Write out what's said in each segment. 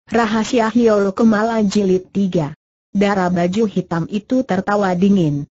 Rahasia Hiolo Kemala Jilid 3. Darah baju hitam itu tertawa dingin.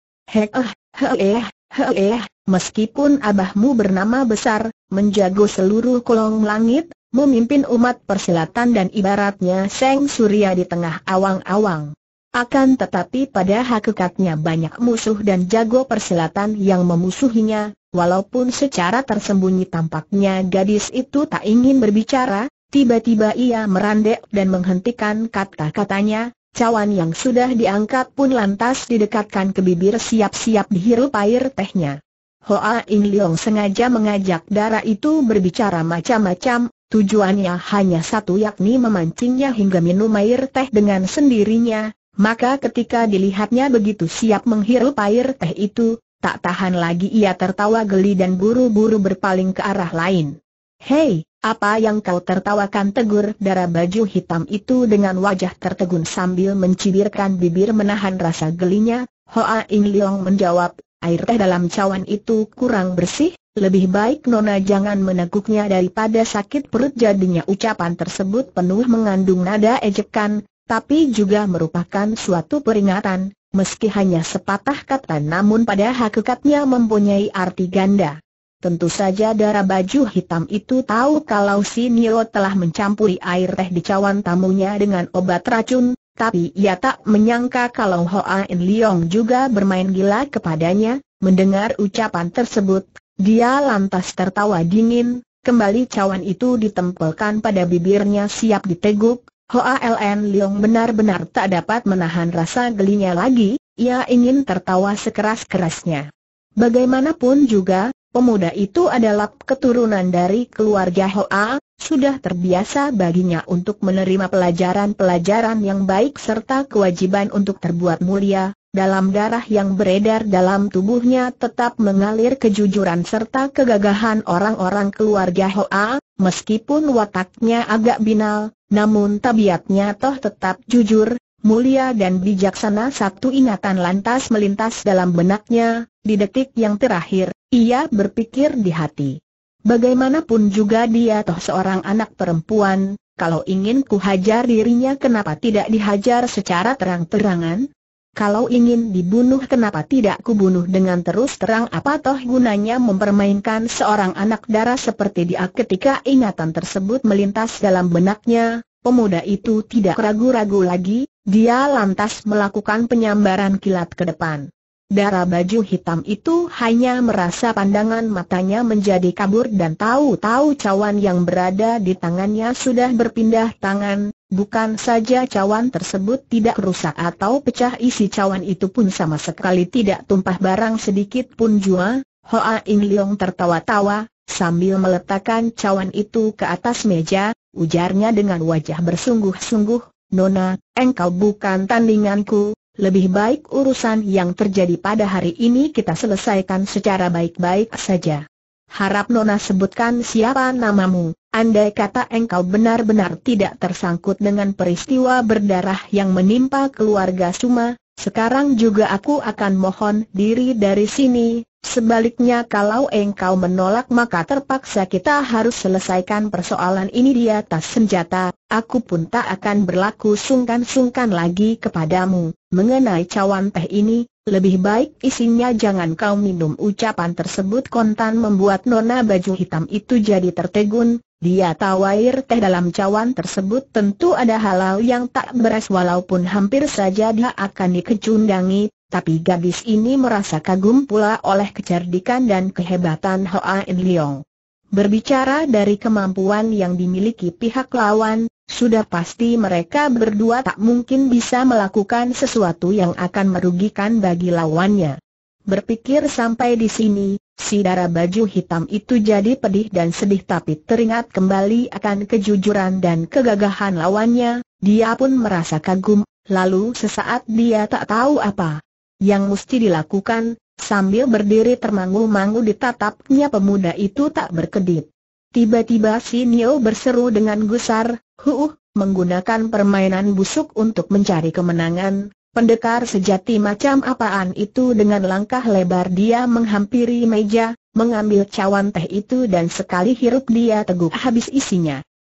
Meskipun abahmu bernama besar, menjago seluruh kolong langit, memimpin umat persilatan dan ibaratnya Seng Surya di tengah awang-awang. Akan tetapi pada hakikatnya banyak musuh dan jago persilatan yang memusuhinya. Walaupun secara tersembunyi tampaknya gadis itu tak ingin berbicara, tiba-tiba ia merandek dan menghentikan kata-katanya. Cawan yang sudah diangkat pun lantas didekatkan ke bibir siap-siap dihirup air tehnya. Hoa Ing Leong sengaja mengajak darah itu berbicara macam-macam, tujuannya hanya satu, yakni memancingnya hingga minum air teh dengan sendirinya. Maka ketika dilihatnya begitu siap menghirup air teh itu, tak tahan lagi ia tertawa geli dan buru-buru berpaling ke arah lain. "Hei, apa yang kau tertawakan?" tegur darah baju hitam itu dengan wajah tertegun sambil mencibirkan bibir menahan rasa gelinya. Hoa Ing Leong menjawab, "Air teh dalam cawan itu kurang bersih, lebih baik Nona jangan meneguknya daripada sakit perut." Jadinya ucapan tersebut penuh mengandung nada ejekan, tapi juga merupakan suatu peringatan. Meski hanya sepatah kata namun pada hakikatnya mempunyai arti ganda. Tentu saja darah baju hitam itu tahu kalau si Nio telah mencampuri air teh di cawan tamunya dengan obat racun, tapi ia tak menyangka kalau Hoa Ing Leong juga bermain gila kepadanya. Mendengar ucapan tersebut, dia lantas tertawa dingin. Kembali cawan itu ditempelkan pada bibirnya siap diteguk. Hoa Ing Leong benar-benar tak dapat menahan rasa gelinya lagi, ia ingin tertawa sekeras-kerasnya. Bagaimanapun juga, pemuda itu adalah keturunan dari keluarga Hoa, sudah terbiasa baginya untuk menerima pelajaran-pelajaran yang baik serta kewajiban untuk terbuat mulia. Dalam darah yang beredar dalam tubuhnya tetap mengalir kejujuran serta kegagahan orang-orang keluarga Hoa. Meskipun wataknya agak binal, namun tabiatnya toh tetap jujur, mulia dan bijaksana. Satu ingatan lantas melintas dalam benaknya. Di detik yang terakhir, ia berpikir di hati, bagaimanapun juga dia toh seorang anak perempuan. Kalau ingin kuhajar dirinya, kenapa tidak dihajar secara terang-terangan? Kalau ingin dibunuh, kenapa tidak kubunuh dengan terus terang? Apa toh gunanya mempermainkan seorang anak darah seperti dia? Ketika ingatan tersebut melintas dalam benaknya, pemuda itu tidak ragu-ragu lagi. Dia lantas melakukan penyambaran kilat ke depan. Darah baju hitam itu hanya merasa pandangan matanya menjadi kabur dan tahu-tahu cawan yang berada di tangannya sudah berpindah tangan. Bukan saja cawan tersebut tidak rusak atau pecah, isi cawan itu pun sama sekali tidak tumpah barang sedikit pun jua. Hoa Ing Leong tertawa-tawa sambil meletakkan cawan itu ke atas meja, ujarnya dengan wajah bersungguh-sungguh, "Nona, engkau bukan tandinganku. Lebih baik urusan yang terjadi pada hari ini kita selesaikan secara baik-baik saja. Harap Nona sebutkan siapa namamu. Andai kata engkau benar-benar tidak tersangkut dengan peristiwa berdarah yang menimpa keluarga Suma, sekarang juga aku akan mohon diri dari sini. Sebaliknya kalau engkau menolak, maka terpaksa kita harus selesaikan persoalan ini di atas senjata. Aku pun tak akan berlaku sungkan-sungkan lagi kepadamu. Mengenai cawan teh ini, lebih baik isinya jangan kau minum." Ucapan tersebut kontan membuat Nona baju hitam itu jadi tertegun. Dia tahu air teh dalam cawan tersebut tentu ada hal-hal yang tak beres, walaupun hampir saja dia akan dikecundangi. Tapi gadis ini merasa kagum pula oleh kecerdikan dan kehebatan Hoa Ing Leong. Berbicara dari kemampuan yang dimiliki pihak lawan, sudah pasti mereka berdua tak mungkin bisa melakukan sesuatu yang akan merugikan bagi lawannya. Berpikir sampai di sini, si darah baju hitam itu jadi pedih dan sedih, tapi teringat kembali akan kejujuran dan kegagahan lawannya, dia pun merasa kagum. Lalu sesaat dia tak tahu apa yang mesti dilakukan. Sambil berdiri termangu-mangu ditatapnya, pemuda itu tak berkedip. Tiba-tiba si Nio berseru dengan gusar, menggunakan permainan busuk untuk mencari kemenangan. Pendekar sejati macam apaan itu? Dengan langkah lebar dia menghampiri meja, mengambil cawan teh itu dan sekali hirup dia teguk habis isinya.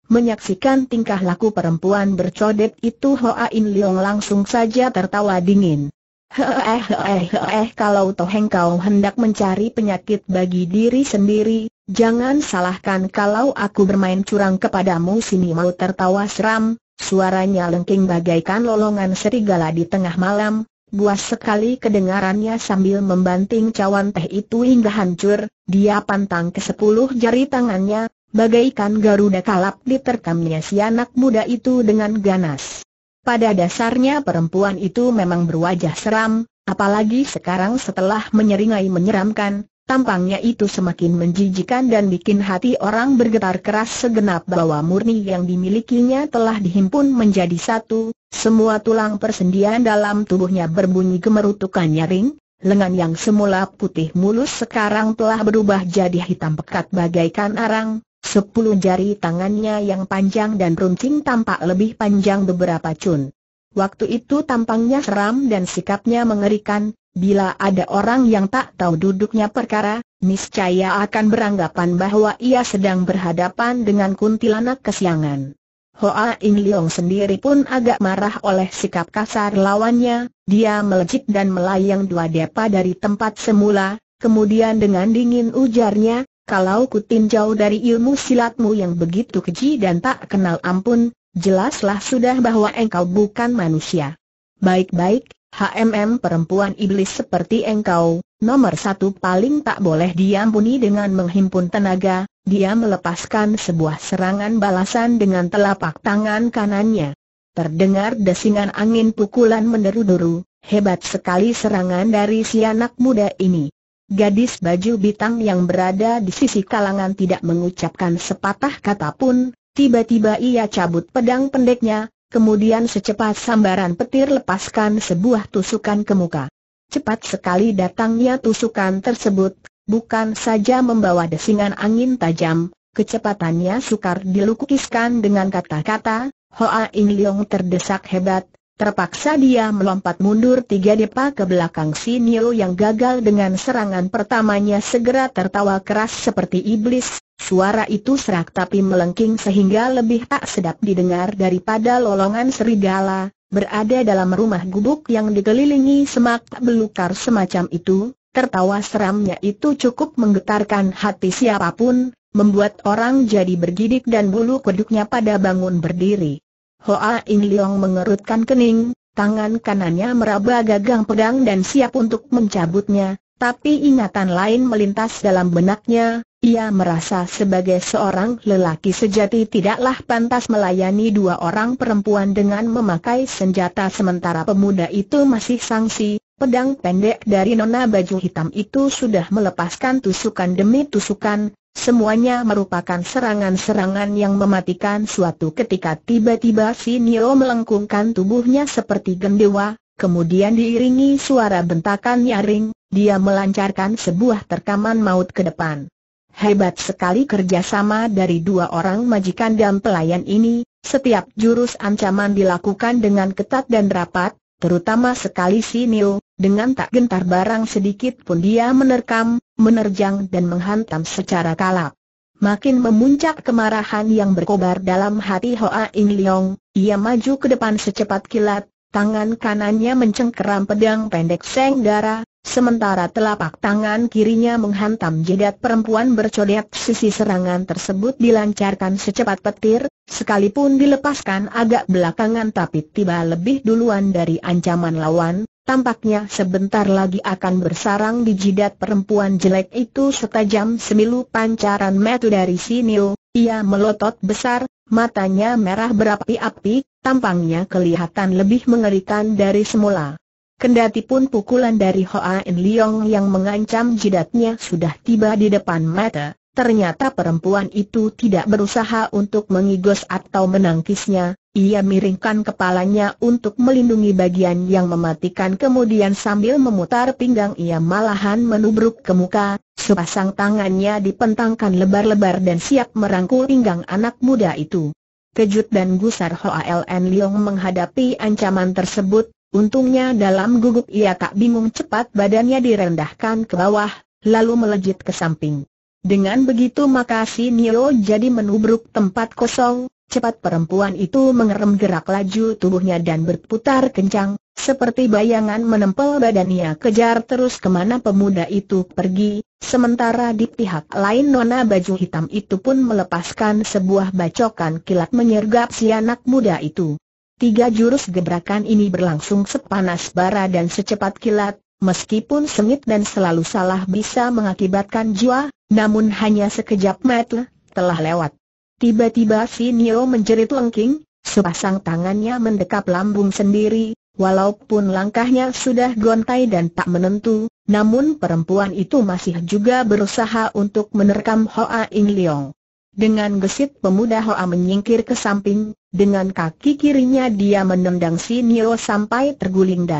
Menyaksikan tingkah laku perempuan bercodet itu, Hoa In Leong langsung saja tertawa dingin. Kalau toh engkau hendak mencari penyakit bagi diri sendiri, jangan salahkan kalau aku bermain curang kepadamu. Sini mau tertawa seram, suaranya lengking bagaikan lolongan serigala di tengah malam. Buas sekali kedengarannya sambil membanting cawan teh itu hingga hancur. Dia pantang ke 10 jari tangannya, bagaikan garuda kalap diterkamnya si anak muda itu dengan ganas. Pada dasarnya perempuan itu memang berwajah seram, apalagi sekarang setelah menyeringai menyeramkan, tampangnya itu semakin menjijikan dan bikin hati orang bergetar keras. Segenap bawa murni yang dimilikinya telah dihimpun menjadi satu, semua tulang persendian dalam tubuhnya berbunyi gemerutukan nyaring, lengan yang semula putih mulus sekarang telah berubah jadi hitam pekat bagaikan arang. 10 jari tangannya yang panjang dan runcing tampak lebih panjang beberapa cun. Waktu itu tampangnya seram dan sikapnya mengerikan. Bila ada orang yang tak tahu duduknya perkara, niscaya akan beranggapan bahwa ia sedang berhadapan dengan kuntilanak kesiangan. Hoa In Leong sendiri pun agak marah oleh sikap kasar lawannya. Dia melejit dan melayang 2 depa dari tempat semula. Kemudian dengan dingin ujarnya, kalau ku tinjau dari ilmu silatmu yang begitu keji dan tak kenal ampun, jelaslah sudah bahwa engkau bukan manusia. Baik-baik, perempuan iblis seperti engkau, nomor 1 paling tak boleh diampuni. Dengan menghimpun tenaga, dia melepaskan sebuah serangan balasan dengan telapak tangan kanannya. Terdengar desingan angin pukulan menderu-deru, hebat sekali serangan dari si anak muda ini. Gadis baju bintang yang berada di sisi kalangan tidak mengucapkan sepatah kata pun. Tiba-tiba ia cabut pedang pendeknya, kemudian secepat sambaran petir lepaskan sebuah tusukan ke muka. Cepat sekali datangnya tusukan tersebut, bukan saja membawa desingan angin tajam, kecepatannya sukar dilukiskan dengan kata-kata. Hoa In Leong terdesak hebat. Terpaksa dia melompat mundur 3 depa ke belakang. Si Nio yang gagal dengan serangan pertamanya segera tertawa keras seperti iblis. Suara itu serak tapi melengking sehingga lebih tak sedap didengar daripada lolongan serigala. Berada dalam rumah gubuk yang dikelilingi semak belukar semacam itu, tertawa seramnya itu cukup menggetarkan hati siapapun, membuat orang jadi bergidik dan bulu kuduknya pada bangun berdiri. Hoa In Leong mengerutkan kening, tangan kanannya meraba gagang pedang dan siap untuk mencabutnya, tapi ingatan lain melintas dalam benaknya. Ia merasa sebagai seorang lelaki sejati tidaklah pantas melayani 2 orang perempuan dengan memakai senjata, sementara pemuda itu masih sangsi. Pedang pendek dari nona baju hitam itu sudah melepaskan tusukan demi tusukan. Semuanya merupakan serangan-serangan yang mematikan. Suatu ketika tiba-tiba si Nio melengkungkan tubuhnya seperti gendewa, kemudian diiringi suara bentakan nyaring, dia melancarkan sebuah terkaman maut ke depan. Hebat sekali kerjasama dari 2 orang majikan dan pelayan ini. Setiap jurus ancaman dilakukan dengan ketat dan rapat, terutama sekali si Nio. Dengan tak gentar barang sedikit pun dia menerkam, menerjang dan menghantam secara kalap. Makin memuncak kemarahan yang berkobar dalam hati Hoa In Leong. Ia maju ke depan secepat kilat, tangan kanannya mencengkeram pedang pendek Seng Dara, sementara telapak tangan kirinya menghantam jidat perempuan bercodet. Sisi serangan tersebut dilancarkan secepat petir, sekalipun dilepaskan agak belakangan tapi tiba lebih duluan dari ancaman lawan. Tampaknya sebentar lagi akan bersarang di jidat perempuan jelek itu. Setajam semilu pancaran mata dari si Nio, ia melotot besar, matanya merah berapi-api, tampangnya kelihatan lebih mengerikan dari semula. Kendatipun pukulan dari Hoa In Leong yang mengancam jidatnya sudah tiba di depan mata, ternyata perempuan itu tidak berusaha untuk mengigos atau menangkisnya. Ia miringkan kepalanya untuk melindungi bagian yang mematikan, kemudian sambil memutar pinggang ia malahan menubruk ke muka. Sepasang tangannya dipentangkan lebar-lebar dan siap merangkul pinggang anak muda itu. Kejut dan gusar Hoa In Leong menghadapi ancaman tersebut. Untungnya dalam gugup ia tak bingung, cepat badannya direndahkan ke bawah, lalu melejit ke samping. Dengan begitu maka si Nio jadi menubruk tempat kosong, Cepat perempuan itu mengerem gerak laju tubuhnya dan berputar kencang, seperti bayangan menempel badannya. Kejar terus kemana pemuda itu pergi, sementara di pihak lain nona baju hitam itu pun melepaskan sebuah bacokan kilat menyergap si anak muda itu. 3 jurus gebrakan ini berlangsung sepanas bara dan secepat kilat, meskipun sengit dan selalu salah bisa mengakibatkan jiwa, namun hanya sekejap mata, telah lewat. Tiba-tiba si Nio menjerit lengking, sepasang tangannya mendekap lambung sendiri, walaupun langkahnya sudah gontai dan tak menentu, namun perempuan itu masih juga berusaha untuk menerkam Hoa In Leong. Dengan gesit pemuda Hoa menyingkir ke samping, dengan kaki kirinya dia menendang si Nio sampai terguling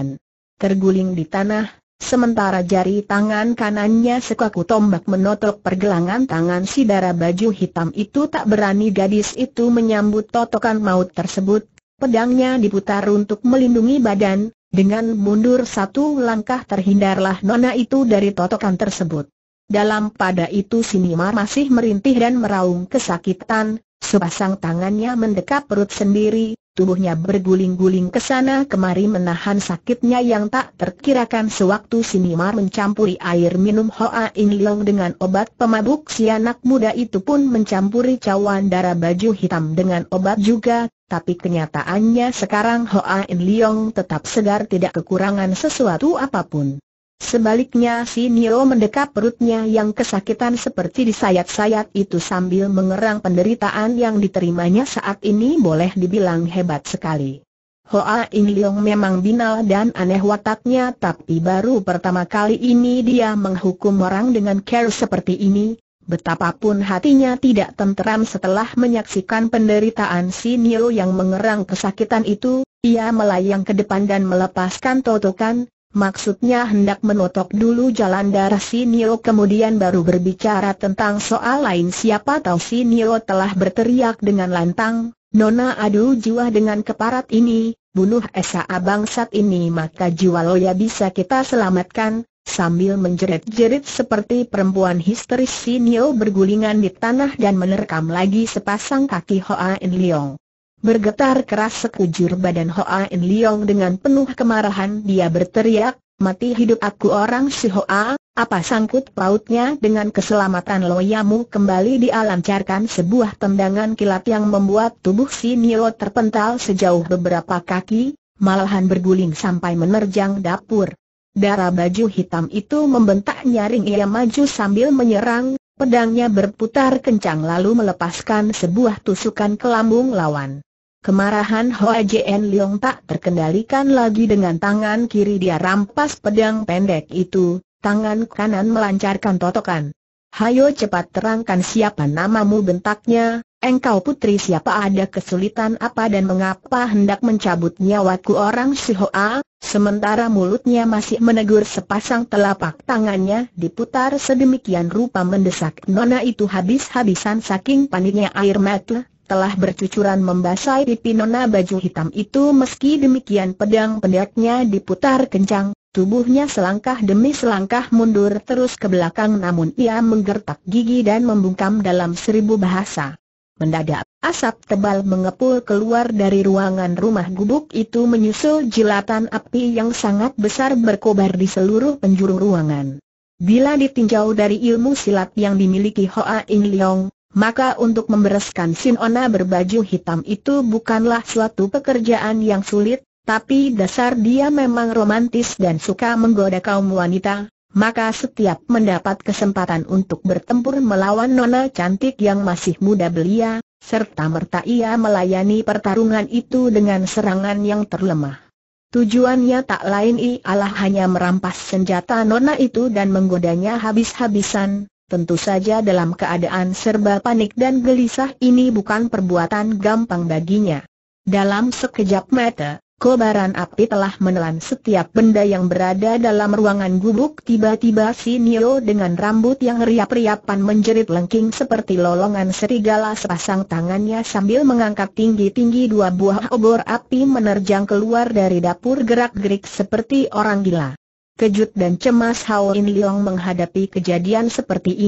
di tanah. Sementara jari tangan kanannya sekaku tombak menotok pergelangan tangan si dara baju hitam itu. Tak berani gadis itu menyambut totokan maut tersebut. Pedangnya diputar untuk melindungi badan. Dengan mundur 1 langkah terhindarlah nona itu dari totokan tersebut. Dalam pada itu si Nimar masih merintih dan meraung kesakitan. Sepasang tangannya mendekap perut sendiri. Tubuhnya berguling-guling ke sana kemari menahan sakitnya yang tak terkirakan. Sewaktu si Nimar mencampuri air minum Hoa In Leong dengan obat pemabuk, si anak muda itu pun mencampuri cawan darah baju hitam dengan obat juga. Tapi kenyataannya sekarang Hoa In Leong tetap segar, tidak kekurangan sesuatu apapun. Sebaliknya si Nio mendekap perutnya yang kesakitan seperti disayat-sayat itu sambil mengerang. Penderitaan yang diterimanya saat ini boleh dibilang hebat sekali. Hoa In Leong memang binal dan aneh wataknya, tapi baru pertama kali ini dia menghukum orang dengan cara seperti ini. Betapapun hatinya tidak tenteram setelah menyaksikan penderitaan si Nio yang mengerang kesakitan itu, ia melayang ke depan dan melepaskan totokan. Maksudnya hendak menotok dulu jalan darah si Nio, kemudian baru berbicara tentang soal lain. Siapa tahu si Nio telah berteriak dengan lantang, "Nona, adu jiwa dengan keparat ini, bunuh Esa bangsat ini, maka jiwa Loya bisa kita selamatkan." Sambil menjerit-jerit seperti perempuan histeris, si Nio bergulingan di tanah dan menerkam lagi sepasang kaki Hoa In Leong. Bergetar keras sekujur badan Hoa In Leong dengan penuh kemarahan. Dia berteriak, "Mati hidup aku orang si Hoa, apa sangkut pautnya dengan keselamatan Loyamu?" Kembali dia lancarkan sebuah tendangan kilat yang membuat tubuh si Nio terpental sejauh beberapa kaki, malahan berguling sampai menerjang dapur. Darah baju hitam itu membentak nyaring. Ia maju sambil menyerang, pedangnya berputar kencang lalu melepaskan sebuah tusukan ke lambung lawan. Kemarahan Hoa Jien Leong tak terkendalikan lagi. Dengan tangan kiri dia rampas pedang pendek itu, tangan kanan melancarkan totokan. "Hayo cepat terangkan siapa namamu," bentaknya. "Engkau putri siapa, ada kesulitan apa dan mengapa hendak mencabut nyawaku orang si Hoa?" Sementara mulutnya masih menegur, sepasang telapak tangannya diputar sedemikian rupa mendesak nona itu habis-habisan. Saking paniknya air mata telah bercucuran membasahi pipi nona baju hitam itu. Meski demikian pedang pendeknya diputar kencang, tubuhnya selangkah demi selangkah mundur terus ke belakang, namun ia menggertak gigi dan membungkam dalam 1000 bahasa. Mendadak, asap tebal mengepul keluar dari ruangan rumah gubuk itu menyusul jilatan api yang sangat besar berkobar di seluruh penjuru ruangan. Bila ditinjau dari ilmu silat yang dimiliki Hoa In Leong, maka untuk membereskan si nona berbaju hitam itu bukanlah suatu pekerjaan yang sulit. Tapi dasar dia memang romantis dan suka menggoda kaum wanita, maka setiap mendapat kesempatan untuk bertempur melawan nona cantik yang masih muda belia, serta-merta ia melayani pertarungan itu dengan serangan yang terlemah. Tujuannya tak lain ialah hanya merampas senjata nona itu dan menggodanya habis-habisan. Tentu saja dalam keadaan serba panik dan gelisah ini bukan perbuatan gampang baginya. Dalam sekejap mata, kobaran api telah menelan setiap benda yang berada dalam ruangan gubuk. Tiba-tiba si Nio dengan rambut yang riap-riapan menjerit lengking seperti lolongan serigala. Sepasang tangannya sambil mengangkat tinggi-tinggi 2 buah obor api menerjang keluar dari dapur, gerak-gerik seperti orang gila. Kejut dan cemas Hoa In Leong menghadapi kejadian seperti ini.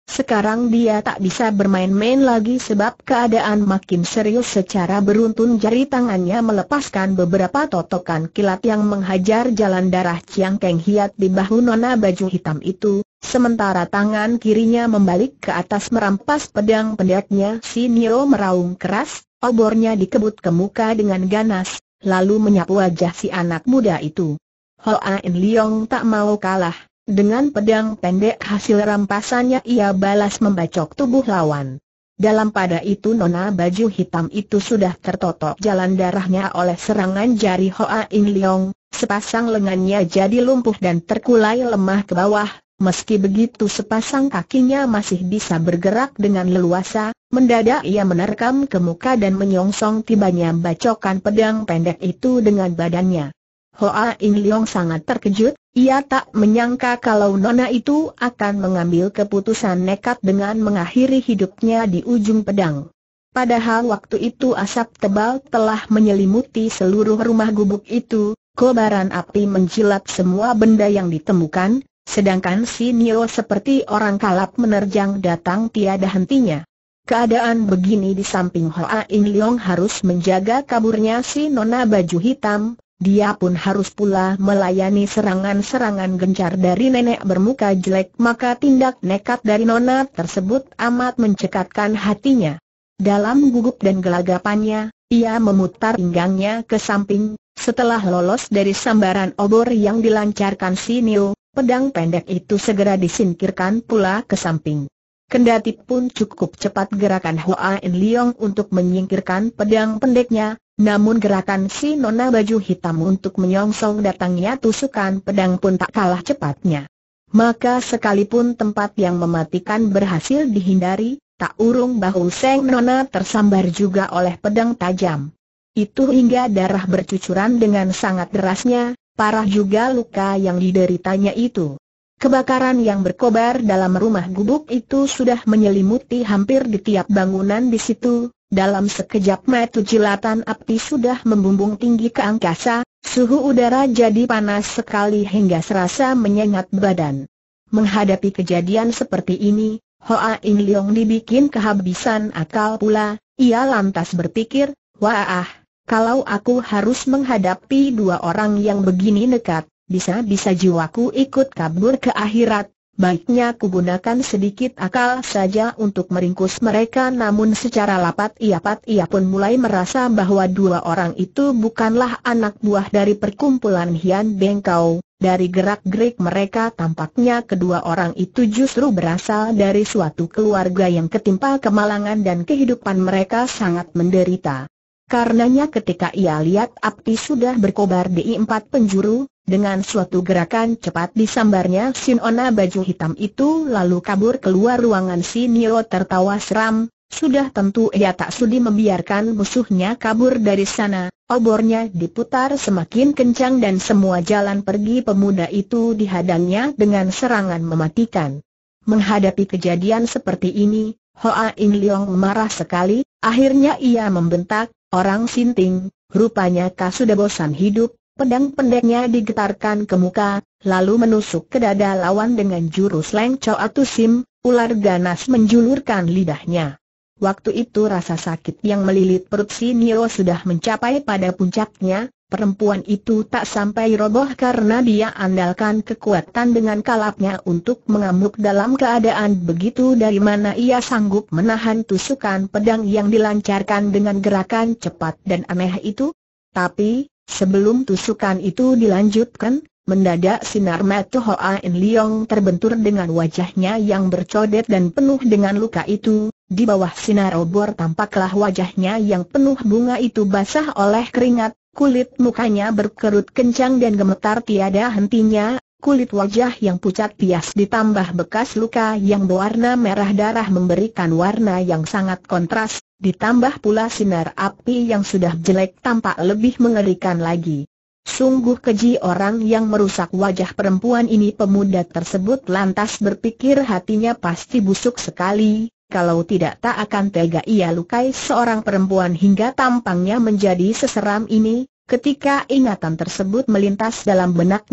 Sekarang dia tak bisa bermain-main lagi sebab keadaan makin serius. Secara beruntun jari tangannya melepaskan beberapa totokan kilat yang menghajar jalan darah Chiang Keng Hiat di bahu nona baju hitam itu, sementara tangan kirinya membalik ke atas merampas pedang pendeknya. Si Nio meraung keras, obornya dikebut ke muka dengan ganas, lalu menyapu wajah si anak muda itu. Hoa In Leong tak mau kalah. Dengan pedang pendek hasil rampasannya ia balas membacok tubuh lawan. Dalam pada itu nona baju hitam itu sudah tertotok jalan darahnya oleh serangan jari Hoa In Leong. Sepasang lengannya jadi lumpuh dan terkulai lemah ke bawah. Meski begitu sepasang kakinya masih bisa bergerak dengan leluasa. Mendadak ia menerkam ke muka dan menyongsong tibanya bacokan pedang pendek itu dengan badannya. Hoa In Leong sangat terkejut, ia tak menyangka kalau nona itu akan mengambil keputusan nekat dengan mengakhiri hidupnya di ujung pedang. Padahal waktu itu asap tebal telah menyelimuti seluruh rumah gubuk itu, kobaran api menjilat semua benda yang ditemukan, sedangkan si Nio seperti orang kalap menerjang datang tiada hentinya. Keadaan begini di samping Hoa In Leong harus menjaga kaburnya si nona baju hitam. Dia pun harus pula melayani serangan-serangan gencar dari nenek bermuka jelek, maka tindak nekat dari nona tersebut amat mencekatkan hatinya. Dalam gugup dan gelagapannya, ia memutar pinggangnya ke samping. Setelah lolos dari sambaran obor yang dilancarkan si Nio, pedang pendek itu segera disingkirkan pula ke samping. Kendati pun cukup cepat gerakan Hoa In Leong untuk menyingkirkan pedang pendeknya, namun gerakan si nona baju hitam untuk menyongsong datangnya tusukan pedang pun tak kalah cepatnya. Maka sekalipun tempat yang mematikan berhasil dihindari, tak urung bahu Seng nona tersambar juga oleh pedang tajam. Itu hingga darah bercucuran dengan sangat derasnya, parah juga luka yang dideritanya itu. Kebakaran yang berkobar dalam rumah gubuk itu sudah menyelimuti hampir di tiap bangunan di situ. Dalam sekejap mata jilatan api sudah membumbung tinggi ke angkasa, suhu udara jadi panas sekali hingga serasa menyengat badan. Menghadapi kejadian seperti ini, Hoa In Leong dibikin kehabisan akal pula. Ia lantas berpikir, wah, kalau aku harus menghadapi dua orang yang begini nekat, bisa-bisa jiwaku ikut kabur ke akhirat. Baiknya kugunakan sedikit akal saja untuk meringkus mereka. Namun secara lapat ia pun mulai merasa bahwa dua orang itu bukanlah anak buah dari perkumpulan Hian Bengkau. Dari gerak-gerik mereka tampaknya kedua orang itu justru berasal dari suatu keluarga yang ketimpa kemalangan dan kehidupan mereka sangat menderita. Karenanya ketika ia lihat api sudah berkobar di empat penjuru, dengan suatu gerakan cepat disambarnya si nona baju hitam itu lalu kabur keluar ruangan. Si Nio tertawa seram, sudah tentu ia tak sudi membiarkan musuhnya kabur dari sana. Obornya diputar semakin kencang dan semua jalan pergi pemuda itu dihadangnya dengan serangan mematikan. Menghadapi kejadian seperti ini, Hoa In Leong marah sekali. Akhirnya ia membentak, orang sinting, rupanya kau sudah bosan hidup. Pedang pendeknya digetarkan ke muka, lalu menusuk ke dada lawan dengan jurus Leng Chow Atu Sim. Ular ganas menjulurkan lidahnya. Waktu itu rasa sakit yang melilit perut si Nio sudah mencapai pada puncaknya. Perempuan itu tak sampai roboh karena dia andalkan kekuatan dengan kalapnya untuk mengamuk dalam keadaan begitu. Dari mana ia sanggup menahan tusukan pedang yang dilancarkan dengan gerakan cepat dan aneh itu? Tapi sebelum tusukan itu dilanjutkan, mendadak sinar mata Hoa In Leong terbentur dengan wajahnya yang bercodet dan penuh dengan luka itu. Di bawah sinar obor tampaklah wajahnya yang penuh bunga itu basah oleh keringat, kulit mukanya berkerut kencang dan gemetar tiada hentinya. Kulit wajah yang pucat pias ditambah bekas luka yang berwarna merah darah memberikan warna yang sangat kontras. Ditambah pula sinar api yang sudah jelek tampak lebih mengerikan lagi. Sungguh keji orang yang merusak wajah perempuan ini. Pemuda tersebut lantas berpikir hatinya pasti busuk sekali. Kalau tidak tak akan tega ia lukai seorang perempuan hingga tampangnya menjadi seseram ini. Ketika ingatan tersebut melintas dalam benaknya,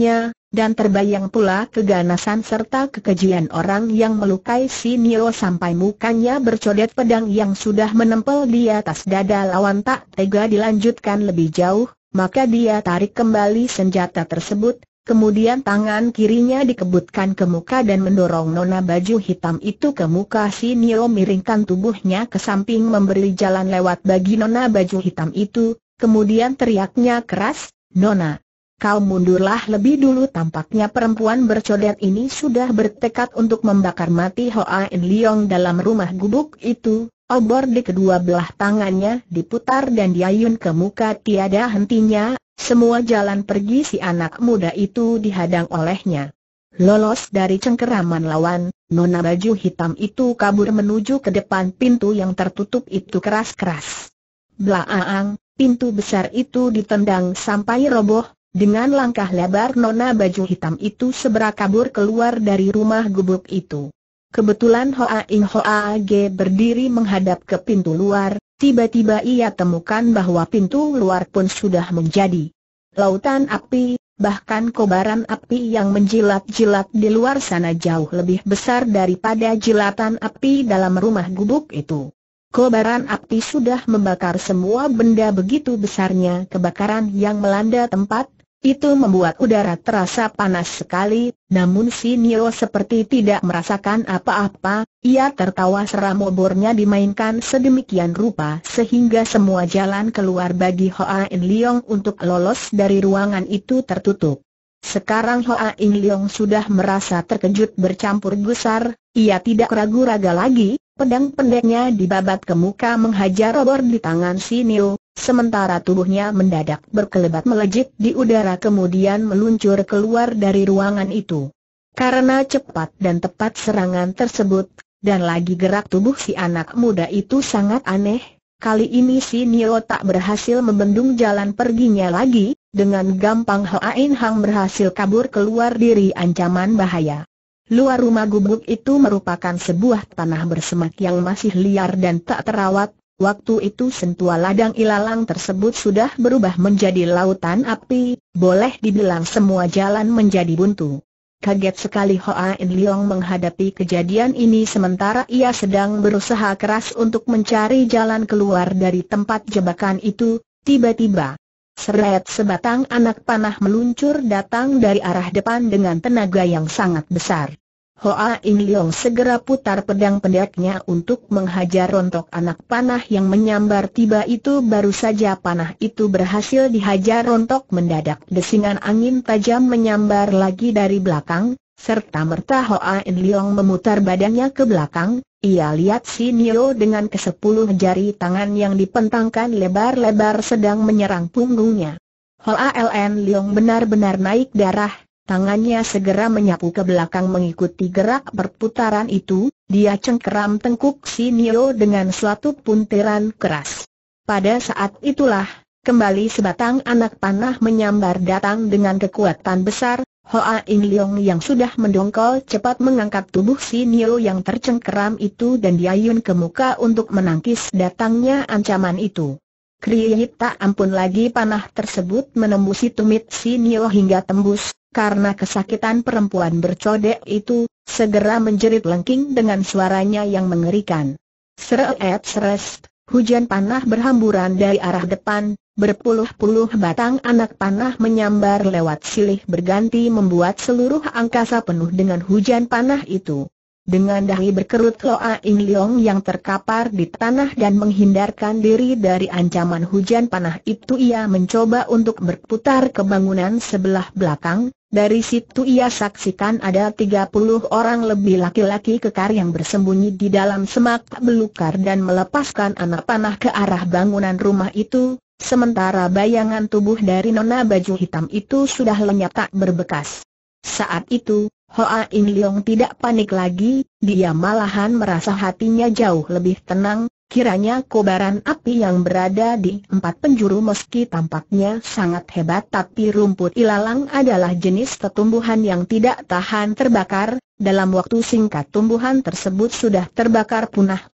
Dan terbayang pula keganasan serta kekejian orang yang melukai si Nio sampai mukanya bercodet. Pedang yang sudah menempel di atas dada lawan tak tega dilanjutkan lebih jauh, maka dia tarik kembali senjata tersebut. Kemudian tangan kirinya dikebutkan ke muka dan mendorong nona baju hitam itu ke muka si Nio, miringkan tubuhnya ke samping memberi jalan lewat bagi nona baju hitam itu. Kemudian teriaknya keras, "Nona, kau mundurlah lebih dulu." Tampaknya perempuan bercodet ini sudah bertekad untuk membakar mati Hoa In Leong dalam rumah gubuk itu. Obor di kedua belah tangannya diputar dan diayun ke muka tiada hentinya. Semua jalan pergi si anak muda itu dihadang olehnya. Lolos dari cengkeraman lawan, nona baju hitam itu kabur menuju ke depan pintu yang tertutup itu keras-keras. Blaang, pintu besar itu ditendang sampai roboh. Dengan langkah lebar nona baju hitam itu segera kabur keluar dari rumah gubuk itu. Kebetulan Hoa In Hoa Ge berdiri menghadap ke pintu luar. Tiba-tiba ia temukan bahwa pintu luar pun sudah menjadi lautan api, bahkan kobaran api yang menjilat-jilat di luar sana jauh lebih besar daripada jilatan api dalam rumah gubuk itu. Kobaran api sudah membakar semua benda. Begitu besarnya kebakaran yang melanda tempat itu membuat udara terasa panas sekali, namun si Nio seperti tidak merasakan apa-apa. Ia tertawa seram. Obornya dimainkan sedemikian rupa sehingga semua jalan keluar bagi Hoa In Leong untuk lolos dari ruangan itu tertutup. Sekarang Hoa In Leong sudah merasa terkejut bercampur gusar. Ia tidak ragu-ragu lagi, pedang pendeknya dibabat ke muka menghajar obor di tangan si Nio. Sementara tubuhnya mendadak berkelebat melejit di udara kemudian meluncur keluar dari ruangan itu. Karena cepat dan tepat serangan tersebut, dan lagi gerak tubuh si anak muda itu sangat aneh, kali ini si Nio tak berhasil membendung jalan perginya lagi. Dengan gampang Hoa In Hang berhasil kabur keluar dari ancaman bahaya. Luar rumah gubuk itu merupakan sebuah tanah bersemak yang masih liar dan tak terawat. Waktu itu sentuhan ladang ilalang tersebut sudah berubah menjadi lautan api, boleh dibilang semua jalan menjadi buntu. Kaget sekali Hoa In Leong menghadapi kejadian ini sementara ia sedang berusaha keras untuk mencari jalan keluar dari tempat jebakan itu. Tiba-tiba, seret sebatang anak panah meluncur datang dari arah depan dengan tenaga yang sangat besar. Hoa In Leong segera putar pedang pendeknya untuk menghajar rontok anak panah yang menyambar. Tiba itu baru saja panah itu berhasil dihajar rontok, mendadak desingan angin tajam menyambar lagi dari belakang. Serta-merta Hoa In Leong memutar badannya ke belakang. Ia lihat si Nio dengan ke-10 jari tangan yang dipentangkan lebar-lebar sedang menyerang punggungnya. Hoa In Leong benar-benar naik darah. Tangannya segera menyapu ke belakang mengikuti gerak perputaran itu. Dia cengkeram tengkuk si Nio dengan suatu puntiran keras. Pada saat itulah, kembali sebatang anak panah menyambar datang dengan kekuatan besar. Hoa In Leong yang sudah mendongkol cepat mengangkat tubuh si Nio yang tercengkeram itu dan diayun ke muka untuk menangkis datangnya ancaman itu. Kriit tak ampun lagi panah tersebut menembusi tumit si Nio hingga tembus. Karena kesakitan perempuan bercodek itu, segera menjerit lengking dengan suaranya yang mengerikan. Seret-seret, hujan panah berhamburan dari arah depan, berpuluh-puluh batang anak panah menyambar lewat silih berganti membuat seluruh angkasa penuh dengan hujan panah itu. Dengan dahi berkerut Hoa In Leong yang terkapar di tanah dan menghindarkan diri dari ancaman hujan panah itu, ia mencoba untuk berputar ke bangunan sebelah belakang. Dari situ ia saksikan ada 30 orang lebih laki-laki kekar yang bersembunyi di dalam semak belukar dan melepaskan anak panah ke arah bangunan rumah itu. Sementara bayangan tubuh dari nona baju hitam itu sudah lenyap tak berbekas. Saat itu, Hoa In Leong tidak panik lagi, dia malahan merasa hatinya jauh lebih tenang. Kiranya kobaran api yang berada di 4 penjuru meski tampaknya sangat hebat, tapi rumput ilalang adalah jenis tumbuhan yang tidak tahan terbakar. Dalam waktu singkat tumbuhan tersebut sudah terbakar punah.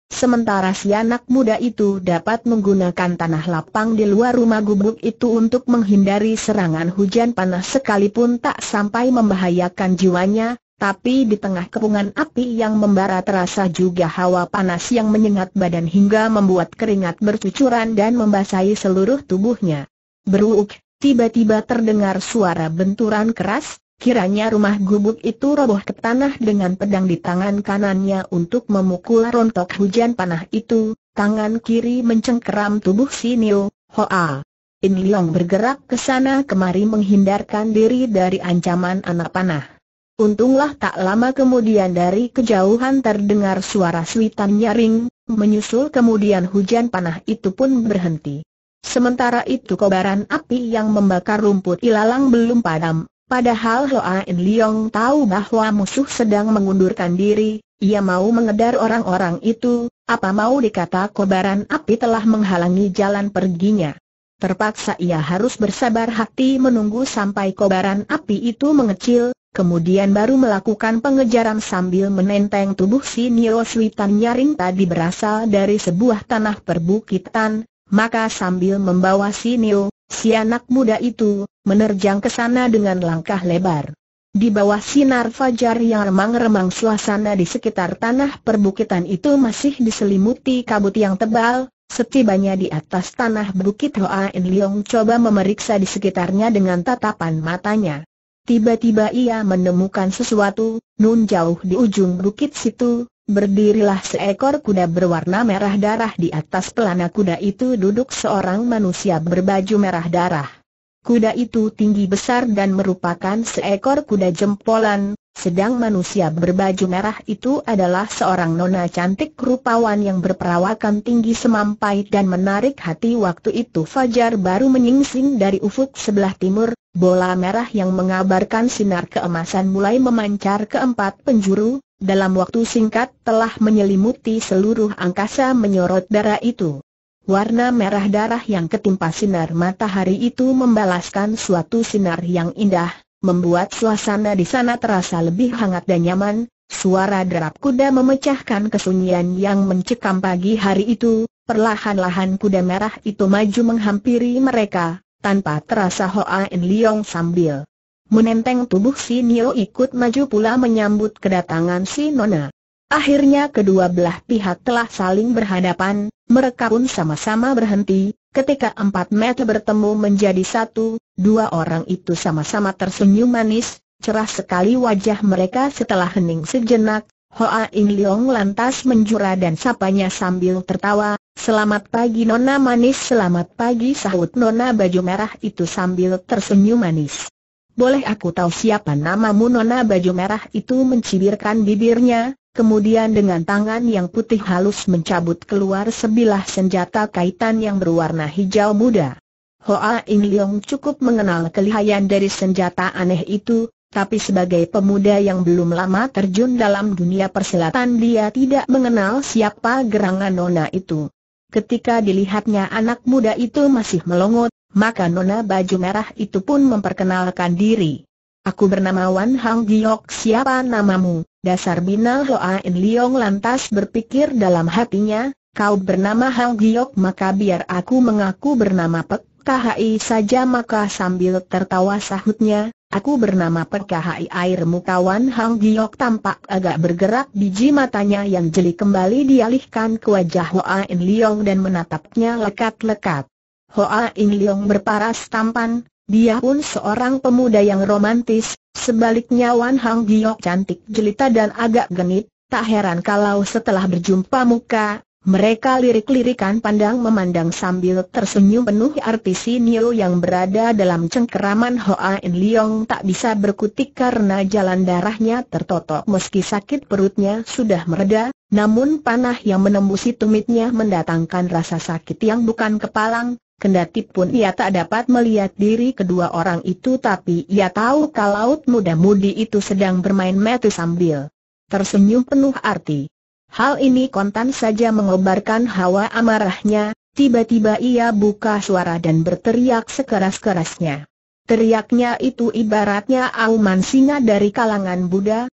Sementara si anak muda itu dapat menggunakan tanah lapang di luar rumah gubuk itu untuk menghindari serangan hujan panas sekalipun tak sampai membahayakan jiwanya. Tapi di tengah kepungan api yang membara terasa juga hawa panas yang menyengat badan hingga membuat keringat bercucuran dan membasahi seluruh tubuhnya. Beruk, tiba-tiba terdengar suara benturan keras, kiranya rumah gubuk itu roboh ke tanah. Dengan pedang di tangan kanannya untuk memukul rontok hujan panas itu, tangan kiri mencengkeram tubuh si Nio Hoa In Leong bergerak ke sana kemari menghindarkan diri dari ancaman anak panah. Untunglah tak lama kemudian dari kejauhan terdengar suara suitan nyaring, menyusul kemudian hujan panah itu pun berhenti. Sementara itu kobaran api yang membakar rumput ilalang belum padam, padahal Hoa In Leong tahu bahwa musuh sedang mengundurkan diri. Ia mau mengejar orang-orang itu, apa mau dikata kobaran api telah menghalangi jalan perginya. Terpaksa ia harus bersabar hati menunggu sampai kobaran api itu mengecil. Kemudian baru melakukan pengejaran sambil menenteng tubuh si Nio Suitan nyaring tadi berasal dari sebuah tanah perbukitan, maka sambil membawa si Nio, si anak muda itu, menerjang ke sana dengan langkah lebar. Di bawah sinar fajar yang remang-remang suasana di sekitar tanah perbukitan itu masih diselimuti kabut yang tebal. Setibanya di atas tanah bukit, Hoa In Leong coba memeriksa di sekitarnya dengan tatapan matanya. Tiba-tiba ia menemukan sesuatu. Nun jauh di ujung bukit situ, berdirilah seekor kuda berwarna merah darah. Di atas pelana kuda itu duduk seorang manusia berbaju merah darah. Kuda itu tinggi besar dan merupakan seekor kuda jempolan, sedang manusia berbaju merah itu adalah seorang nona cantik rupawan yang berperawakan tinggi semampai dan menarik hati. Waktu itu fajar baru menyingsing dari ufuk sebelah timur. Bola merah yang mengabarkan sinar keemasan mulai memancar ke empat penjuru. Dalam waktu singkat telah menyelimuti seluruh angkasa menyorot darah itu. Warna merah darah yang ketimpa sinar matahari itu membalaskan suatu sinar yang indah, membuat suasana di sana terasa lebih hangat dan nyaman. Suara derap kuda memecahkan kesunyian yang mencekam pagi hari itu. Perlahan-lahan kuda merah itu maju menghampiri mereka. Tanpa terasa Hoa In Leong sambil menenteng tubuh si Nio ikut maju pula menyambut kedatangan si nona. Akhirnya kedua belah pihak telah saling berhadapan. Mereka pun sama-sama berhenti. Ketika empat mata bertemu menjadi satu, dua orang itu sama-sama tersenyum manis. Cerah sekali wajah mereka. Setelah hening sejenak, Hoa In Leong lantas menjura dan sapanya sambil tertawa. "Selamat pagi nona manis." "Selamat pagi," sahut nona baju merah itu sambil tersenyum manis. "Boleh aku tahu siapa namamu?" Nona baju merah itu mencibirkan bibirnya, kemudian dengan tangan yang putih halus mencabut keluar sebilah senjata kaitan yang berwarna hijau muda. Hoa In Leong cukup mengenal kelihayan dari senjata aneh itu, tapi sebagai pemuda yang belum lama terjun dalam dunia persilatan dia tidak mengenal siapa gerangan nona itu. Ketika dilihatnya anak muda itu masih melongot, maka nona baju merah itu pun memperkenalkan diri. "Aku bernama Wan Hang Giok." "Siapa namamu?" "Dasar binal." Hoa In Leong lantas berpikir dalam hatinya, "Kau bernama Hang Giok, maka biar aku mengaku bernama Pek Khai saja." Maka sambil tertawa sahutnya, "Aku bernama Pek Khai." Air muka Wan Hang Giok tampak agak bergerak. Biji matanya yang jeli kembali dialihkan ke wajah Hoa In Leong dan menatapnya lekat-lekat. Hoa In Leong berparas tampan. Dia pun seorang pemuda yang romantis. Sebaliknya Wan Hang Giok cantik jelita dan agak genit. Tak heran kalau setelah berjumpa muka, mereka lirik-lirikan pandang memandang sambil tersenyum penuh arti. Si Nio yang berada dalam cengkeraman Hoa In Leong tak bisa berkutik karena jalan darahnya tertotok. Meski sakit perutnya sudah mereda, namun panah yang menembusi tumitnya mendatangkan rasa sakit yang bukan kepalang. Kendati pun ia tak dapat melihat diri kedua orang itu, tapi ia tahu kalau muda-mudi itu sedang bermain mata sambil tersenyum penuh arti. Hal ini kontan saja mengobarkan hawa amarahnya. Tiba-tiba ia buka suara dan berteriak sekeras-kerasnya. Teriaknya itu ibaratnya auman singa dari kalangan Buddha.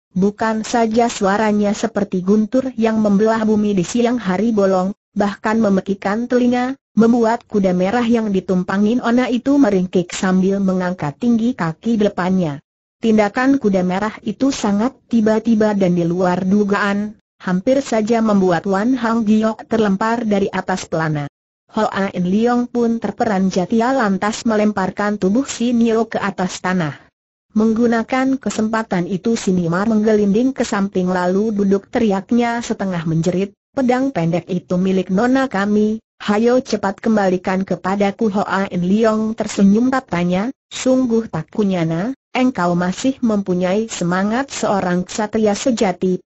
Bukan saja suaranya seperti guntur yang membelah bumi di siang hari bolong, bahkan memekikan telinga, membuat kuda merah yang ditumpangin Ona itu meringkik sambil mengangkat tinggi kaki depannya. Tindakan kuda merah itu sangat tiba-tiba dan di luar dugaan, hampir saja membuat Wan Hang Giok terlempar dari atas pelana. Hoa In Leong pun terperanjat, ia lantas melemparkan tubuh si Nio ke atas tanah. Menggunakan kesempatan itu si Nimar menggelinding ke samping lalu duduk, teriaknya setengah menjerit, "Pedang pendek itu milik nona kami, hayo cepat kembalikan kepadaku." Hoa In Leong tersenyum katanya, "Sungguh tak kunyana, engkau masih mempunyai semangat seorang ksatria sejati.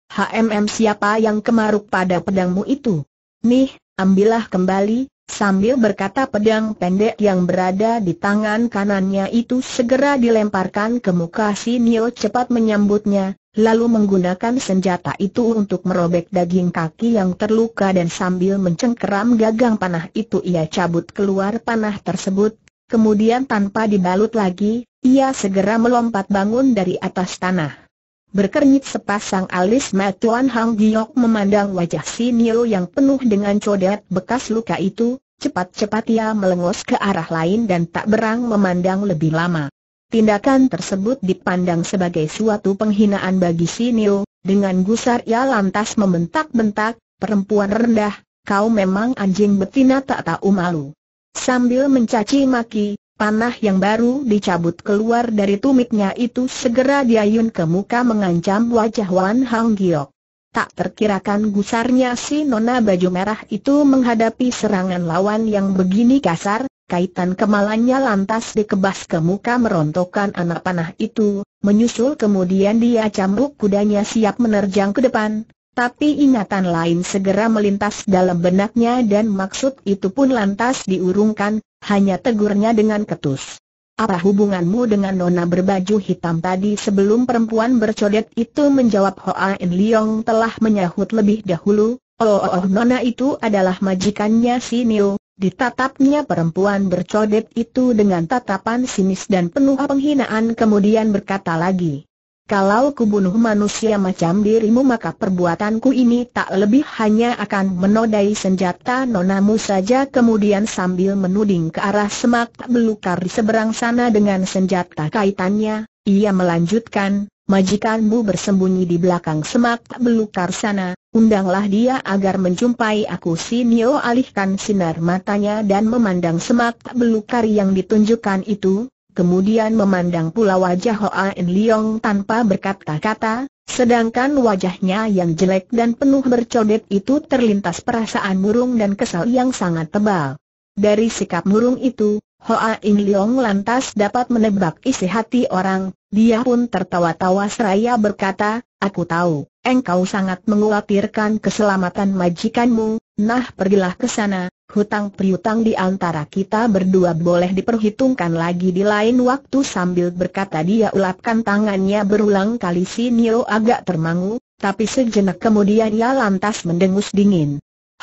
Siapa yang kemaruk pada pedangmu itu? Nih, ambillah kembali." Sambil berkata pedang pendek yang berada di tangan kanannya itu segera dilemparkan ke muka si Nio, cepat menyambutnya, lalu menggunakan senjata itu untuk merobek daging kaki yang terluka dan sambil mencengkeram gagang panah itu ia cabut keluar panah tersebut, kemudian tanpa dibalut lagi, ia segera melompat bangun dari atas tanah. Berkernyit sepasang alis mata Wan Hang Giok memandang wajah si Nio yang penuh dengan codet bekas luka itu, cepat-cepat ia melengos ke arah lain dan tak berang memandang lebih lama. Tindakan tersebut dipandang sebagai suatu penghinaan bagi si Nio, dengan gusar ia lantas membentak-bentak, "Perempuan rendah, kau memang anjing betina tak tahu malu." Sambil mencaci maki, panah yang baru dicabut keluar dari tumitnya itu segera diayun ke muka mengancam wajah Wan Hang Giok. Tak terkirakan gusarnya si nona baju merah itu menghadapi serangan lawan yang begini kasar, kaitan kemalannya lantas dikebas ke muka merontokkan anak panah itu, menyusul kemudian dia cambuk kudanya siap menerjang ke depan. Tapi ingatan lain segera melintas dalam benaknya dan maksud itu pun lantas diurungkan, hanya tegurnya dengan ketus. "Apa hubunganmu dengan nona berbaju hitam tadi?" Sebelum perempuan bercodet itu menjawab, Hoa In Leong telah menyahut lebih dahulu, "Oh, nona itu adalah majikannya si Nio." Ditatapnya perempuan bercodet itu dengan tatapan sinis dan penuh penghinaan kemudian berkata lagi, "Kalau kubunuh manusia macam dirimu maka perbuatanku ini tak lebih hanya akan menodai senjata nonamu saja." Kemudian sambil menuding ke arah semak belukar di seberang sana dengan senjata kaitannya, ia melanjutkan, "Majikanmu bersembunyi di belakang semak belukar sana, undanglah dia agar menjumpai aku." Si Nio alihkan sinar matanya dan memandang semak belukar yang ditunjukkan itu, kemudian memandang pula wajah Hoa In Leong tanpa berkata-kata, sedangkan wajahnya yang jelek dan penuh bercodet itu terlintas perasaan murung dan kesal yang sangat tebal. Dari sikap murung itu, Hoa In Leong lantas dapat menebak isi hati orang, dia pun tertawa-tawa seraya berkata, "Aku tahu, engkau sangat mengkhawatirkan keselamatan majikanmu, nah pergilah ke sana. Hutang piutang di antara kita berdua boleh diperhitungkan lagi di lain waktu." Sambil berkata dia ulapkan tangannya berulang kali. Si Nio agak termangu, tapi sejenak kemudian ia lantas mendengus dingin.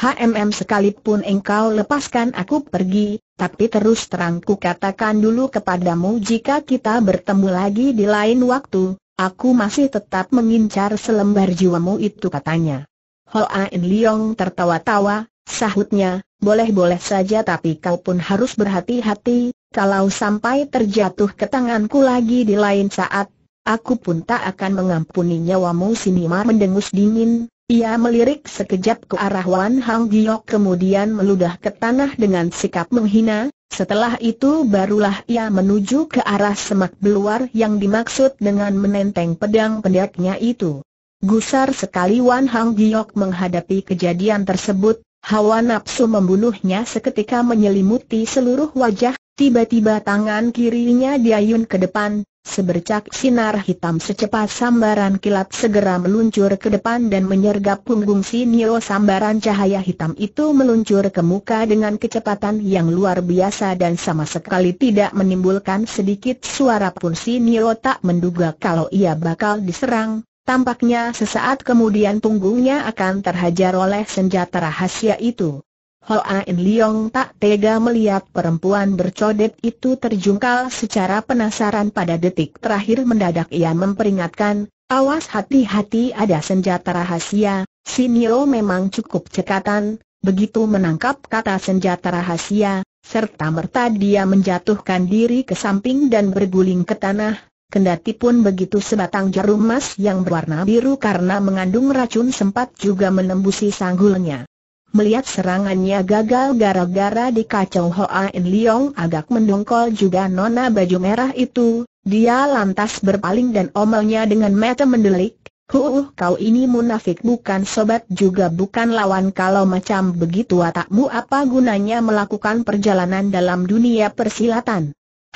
Sekalipun engkau lepaskan aku pergi, tapi terus terang ku katakan dulu kepadamu, jika kita bertemu lagi di lain waktu, aku masih tetap mengincar selembar jiwamu itu," katanya. Hoa In Leong tertawa-tawa, sahutnya, "Boleh-boleh saja, tapi kau pun harus berhati-hati, kalau sampai terjatuh ke tanganku lagi di lain saat, aku pun tak akan mengampuni nyawamu." Si Nimar mendengus dingin, ia melirik sekejap ke arah Wan Hang Giok kemudian meludah ke tanah dengan sikap menghina, setelah itu barulah ia menuju ke arah semak beluar yang dimaksud dengan menenteng pedang pendeknya itu. Gusar sekali Wan Hang Giok menghadapi kejadian tersebut, hawa nafsu membunuhnya seketika menyelimuti seluruh wajah, tiba-tiba tangan kirinya diayun ke depan, sebercak sinar hitam secepat sambaran kilat segera meluncur ke depan dan menyergap punggung si Nio. Sambaran cahaya hitam itu meluncur ke muka dengan kecepatan yang luar biasa dan sama sekali tidak menimbulkan sedikit suara pun. Si Nio tak menduga kalau ia bakal diserang. Tampaknya sesaat kemudian punggungnya akan terhajar oleh senjata rahasia itu. Hoa In Leong tak tega melihat perempuan bercodet itu terjungkal secara penasaran. Pada detik terakhir mendadak ia memperingatkan, Awas hati-hati, ada senjata rahasia. Si Nio memang cukup cekatan. Begitu menangkap kata senjata rahasia, serta-merta dia menjatuhkan diri ke samping dan berguling ke tanah. Kendati pun begitu, sebatang jarum emas yang berwarna biru karena mengandung racun sempat juga menembusi sanggulnya. Melihat serangannya gagal gara-gara dikacau, Hoa In Leong agak mendongkol juga nona baju merah itu. Dia lantas berpaling dan omelnya dengan mata mendelik. Kau ini munafik, bukan sobat juga bukan lawan. Kalau macam begitu watakmu, apa gunanya melakukan perjalanan dalam dunia persilatan?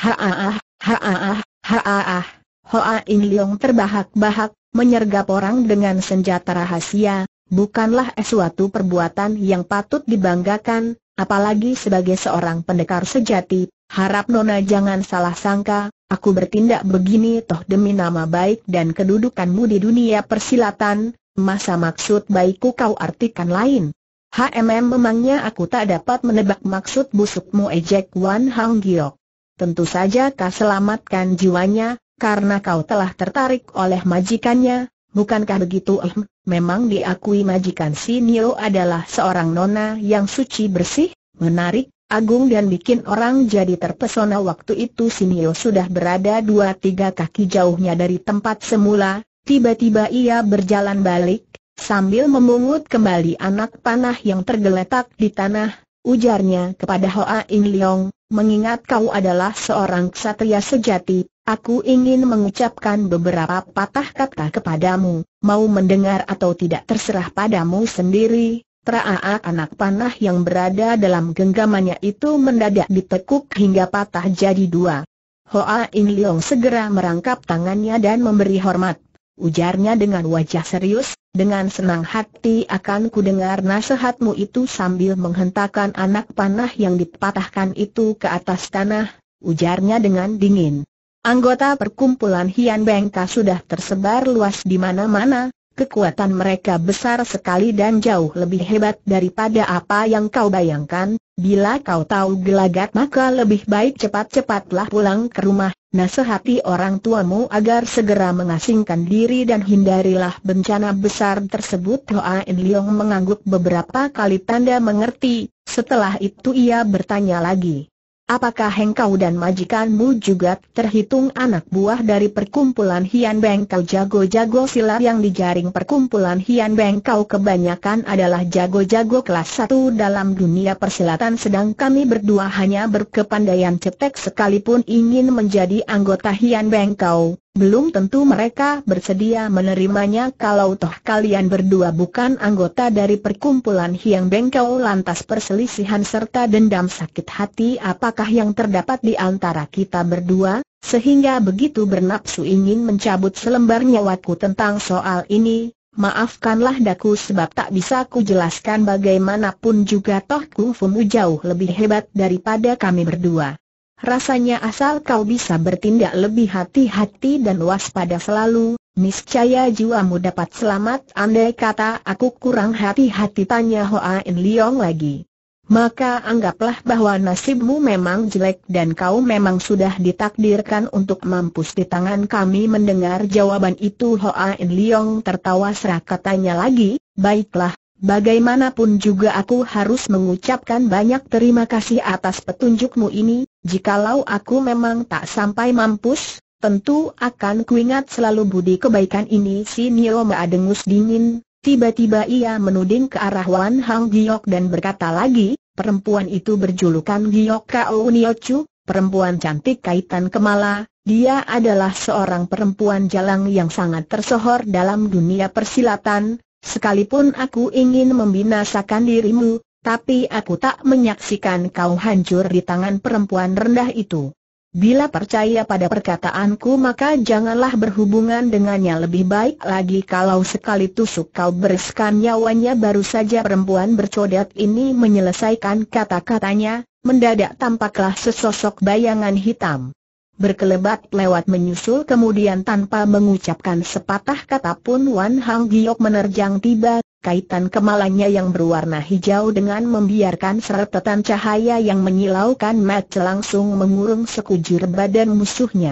Hoa In Leong terbahak-bahak, menyergap orang dengan senjata rahasia. Bukanlah suatu perbuatan yang patut dibanggakan, apalagi sebagai seorang pendekar sejati. Harap nona jangan salah sangka, aku bertindak begini toh demi nama baik dan kedudukanmu di dunia persilatan. Masa maksud baikku kau artikan lain? Memangnya aku tak dapat menebak maksud busukmu, ejek Wan Hang Giok. Tentu saja kau selamatkan jiwanya, karena kau telah tertarik oleh majikannya, bukankah begitu? Memang diakui majikan si Nio adalah seorang nona yang suci, bersih, menarik, agung dan bikin orang jadi terpesona. Waktu itu si Nio sudah berada 2-3 kaki jauhnya dari tempat semula. Tiba-tiba ia berjalan balik, sambil memungut kembali anak panah yang tergeletak di tanah. Ujarnya kepada Hoa In Leong, mengingat kau adalah seorang ksatria sejati, aku ingin mengucapkan beberapa patah kata kepadamu. Mau mendengar atau tidak terserah padamu sendiri. Teraak anak panah yang berada dalam genggamannya itu mendadak ditekuk hingga patah jadi 2. Hoa In Leong segera merangkap tangannya dan memberi hormat. Ujarnya dengan wajah serius, dengan senang hati akan ku dengar nasihatmu itu. Sambil menghentakkan anak panah yang dipatahkan itu ke atas tanah, ujarnya dengan dingin. Anggota perkumpulan Hian Bengka sudah tersebar luas di mana-mana. Kekuatan mereka besar sekali dan jauh lebih hebat daripada apa yang kau bayangkan. Bila kau tahu gelagat maka lebih baik cepat-cepatlah pulang ke rumah. Nasihati orang tuamu agar segera mengasingkan diri dan hindarilah bencana besar tersebut. Hoa In Leong mengangguk beberapa kali tanda mengerti. Setelah itu ia bertanya lagi. Apakah engkau dan majikanmu juga terhitung anak buah dari perkumpulan Hian Bengkau? Jago-jago silat yang dijaring perkumpulan Hian Bengkau kebanyakan adalah jago-jago kelas 1 dalam dunia persilatan, sedang kami berdua hanya berkepandaian cetek. Sekalipun ingin menjadi anggota Hian Bengkau, belum tentu mereka bersedia menerimanya. Kalau toh kalian berdua bukan anggota dari perkumpulan Hian Bengkau, lantas perselisihan serta dendam sakit hati apakah yang terdapat di antara kita berdua, sehingga begitu bernapsu ingin mencabut selembar nyawaku tentang soal ini? Maafkanlah daku sebab tak bisa ku jelaskan. Bagaimanapun juga toh kungfumu jauh lebih hebat daripada kami berdua. Rasanya asal kau bisa bertindak lebih hati-hati dan waspada selalu, niscaya jiwamu dapat selamat. Andai kata aku kurang hati-hati, tanya Hoa In Leong lagi, maka anggaplah bahwa nasibmu memang jelek dan kau memang sudah ditakdirkan untuk mampus di tangan kami. Mendengar jawaban itu Hoa In Leong tertawa serak, katanya lagi, baiklah. Bagaimanapun juga aku harus mengucapkan banyak terima kasih atas petunjukmu ini. Jikalau aku memang tak sampai mampus, tentu akan kuingat selalu budi kebaikan ini. Si Nio mendengus dingin. Tiba-tiba ia menuding ke arah Wan Hang Giok dan berkata lagi, perempuan itu berjulukan Giok Kau Niochu, perempuan cantik kaitan kemala. Dia adalah seorang perempuan jalang yang sangat tersohor dalam dunia persilatan. Sekalipun aku ingin membinasakan dirimu, tapi aku tak menyaksikan kau hancur di tangan perempuan rendah itu. Bila percaya pada perkataanku maka janganlah berhubungan dengannya. Lebih baik lagi kalau sekali tusuk kau bereskan nyawanya. Baru saja perempuan bercodet ini menyelesaikan kata-katanya, mendadak tampaklah sesosok bayangan hitam berkelebat lewat menyusul, kemudian tanpa mengucapkan sepatah kata pun Wan Hang Giok menerjang tiba. Kaitan kemalannya yang berwarna hijau dengan membiarkan seretetan cahaya yang menyilaukan mata langsung mengurung sekujur badan musuhnya.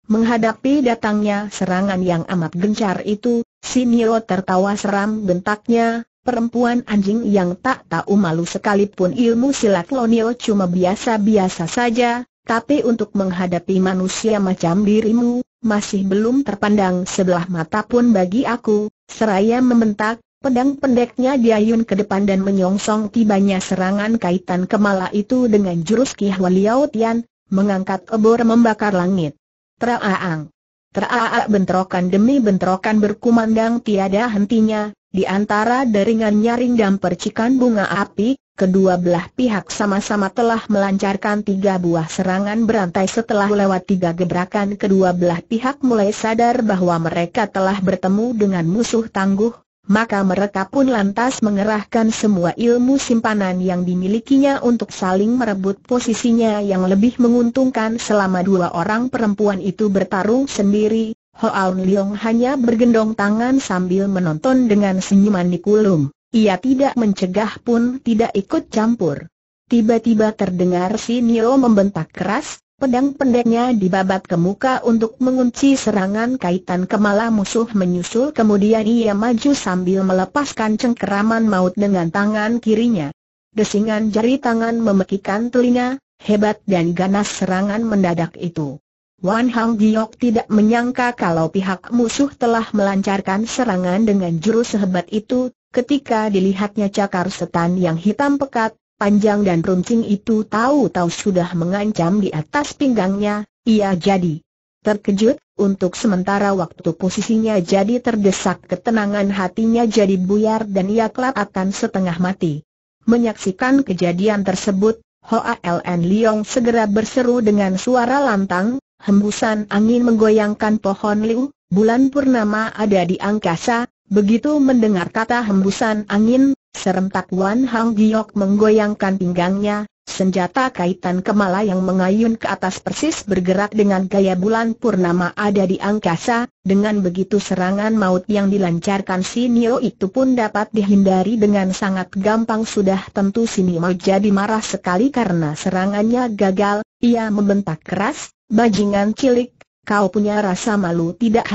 Menghadapi datangnya serangan yang amat gencar itu, si Nio tertawa seram, bentaknya, "Perempuan anjing yang tak tahu malu, sekalipun ilmu silat Lonio cuma biasa-biasa saja, tapi untuk menghadapi manusia macam dirimu, masih belum terpandang sebelah mata pun bagi aku." Seraya membentak, pedang pendeknya diayun ke depan dan menyongsong tibanya serangan kaitan kemala itu dengan jurus Ki Hwa Liao Tian, mengangkat obor membakar langit. Teraang, teraak, bentrokan demi bentrokan berkumandang tiada hentinya. Di antara deringan nyaring dan percikan bunga api, kedua belah pihak sama-sama telah melancarkan 3 buah serangan berantai. Setelah lewat 3 gebrakan, kedua belah pihak mulai sadar bahwa mereka telah bertemu dengan musuh tangguh, maka mereka pun lantas mengerahkan semua ilmu simpanan yang dimilikinya untuk saling merebut posisinya yang lebih menguntungkan. Selama 2 orang perempuan itu bertarung sendiri, Hoan Leong hanya bergendong tangan sambil menonton dengan senyuman di kulum. Ia tidak mencegah pun tidak ikut campur. Tiba-tiba terdengar si Nio membentak keras, pedang pendeknya dibabat ke muka untuk mengunci serangan kaitan kemala musuh menyusul. Kemudian ia maju sambil melepaskan cengkeraman maut dengan tangan kirinya. Desingan jari tangan memekikan telinga, hebat dan ganas serangan mendadak itu. Wan Hang Giok tidak menyangka kalau pihak musuh telah melancarkan serangan dengan jurus sehebat itu. Ketika dilihatnya cakar setan yang hitam pekat, panjang dan runcing itu tahu-tahu sudah mengancam di atas pinggangnya, ia jadi terkejut. Untuk sementara waktu posisinya jadi terdesak, ketenangan hatinya jadi buyar dan ia kelak akan setengah mati. Menyaksikan kejadian tersebut, Hoa Ln Leong segera berseru dengan suara lantang, "Hembusan angin menggoyangkan pohon liu, bulan purnama ada di angkasa." Begitu mendengar kata hembusan angin, serentak Wan Hang Giok menggoyangkan pinggangnya. Senjata kaitan kemala yang mengayun ke atas persis bergerak dengan gaya bulan purnama ada di angkasa. Dengan begitu serangan maut yang dilancarkan si Nio itu pun dapat dihindari dengan sangat gampang. Sudah tentu si Nio jadi marah sekali karena serangannya gagal. Ia membentak keras, "Bajingan cilik, kau punya rasa malu tidak?"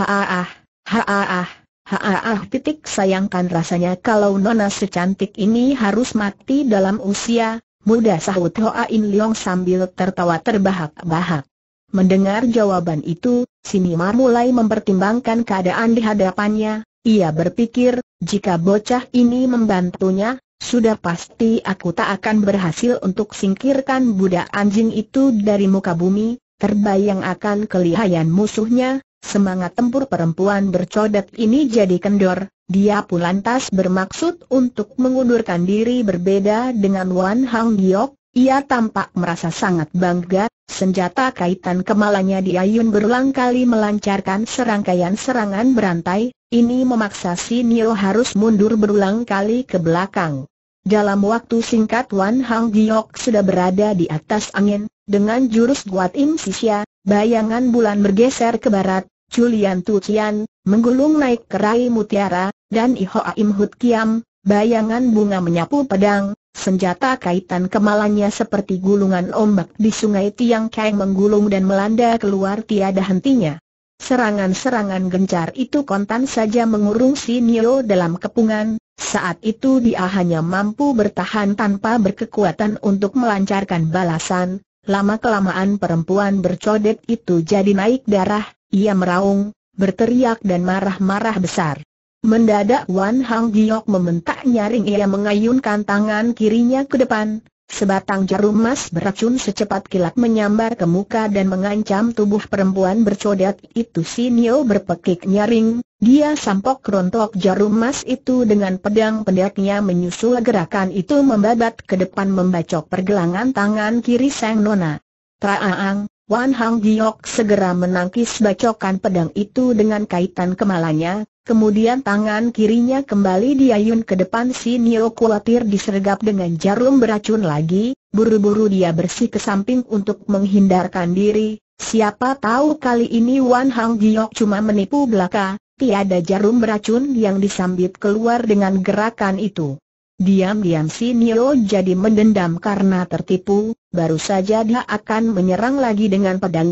Sayangkan rasanya kalau nona secantik ini harus mati dalam usia muda," sahut Hoa In Leong sambil tertawa terbahak-bahak. Mendengar jawaban itu, si Nima mulai mempertimbangkan keadaan di hadapannya. Ia berpikir, jika bocah ini membantunya, sudah pasti aku tak akan berhasil untuk singkirkan budak anjing itu dari muka bumi. Terbayang akan kelihayan musuhnya. Semangat tempur perempuan bercodet ini jadi kendor. Dia pun lantas bermaksud untuk mengundurkan diri. Berbeda dengan Wan Hang Giok, ia tampak merasa sangat bangga. Senjata kaitan kemalanya diayun berulang kali melancarkan serangkaian serangan berantai. Ini memaksa si Nio harus mundur berulang kali ke belakang. Dalam waktu singkat Wan Hang Giok sudah berada di atas angin. Dengan jurus Guat Im Sisya, bayangan bulan bergeser ke barat. Julian Tu Cian menggulung naik ke rai mutiara, dan Ihoa Im Hut Kiam, bayangan bunga menyapu pedang. Senjata kaitan kemalanya seperti gulungan ombak di sungai Tiang Kang menggulung dan melanda keluar tiada hentinya. Serangan-serangan gencar itu kontan saja mengurung si Nio dalam kepungan. Saat itu dia hanya mampu bertahan tanpa berkekuatan untuk melancarkan balasan. Lama-kelamaan perempuan bercodet itu jadi naik darah. Ia meraung, berteriak dan marah-marah besar. Mendadak Wan Hang Giok membentak nyaring. Ia mengayunkan tangan kirinya ke depan. Sebatang jarum emas beracun secepat kilat menyambar ke muka dan mengancam tubuh perempuan bercodet itu. Si Nio berpekik nyaring. Dia sampok rontok jarum emas itu dengan pedang pendeknya. Menyusul gerakan itu membabat ke depan membacok pergelangan tangan kiri sang nona. Traang, Wan Hang Giok segera menangkis bacokan pedang itu dengan kaitan kemalanya. Kemudian tangan kirinya kembali diayun ke depan. Si Nio khawatir disergap dengan jarum beracun lagi. Buru-buru dia bersih ke samping untuk menghindarkan diri. Siapa tahu kali ini Wan Hang Giok cuma menipu belaka. Tiada jarum beracun yang disambit keluar dengan gerakan itu. Diam-diam si Nio jadi mendendam karena tertipu. Baru saja dia akan menyerang lagi dengan pedangnya.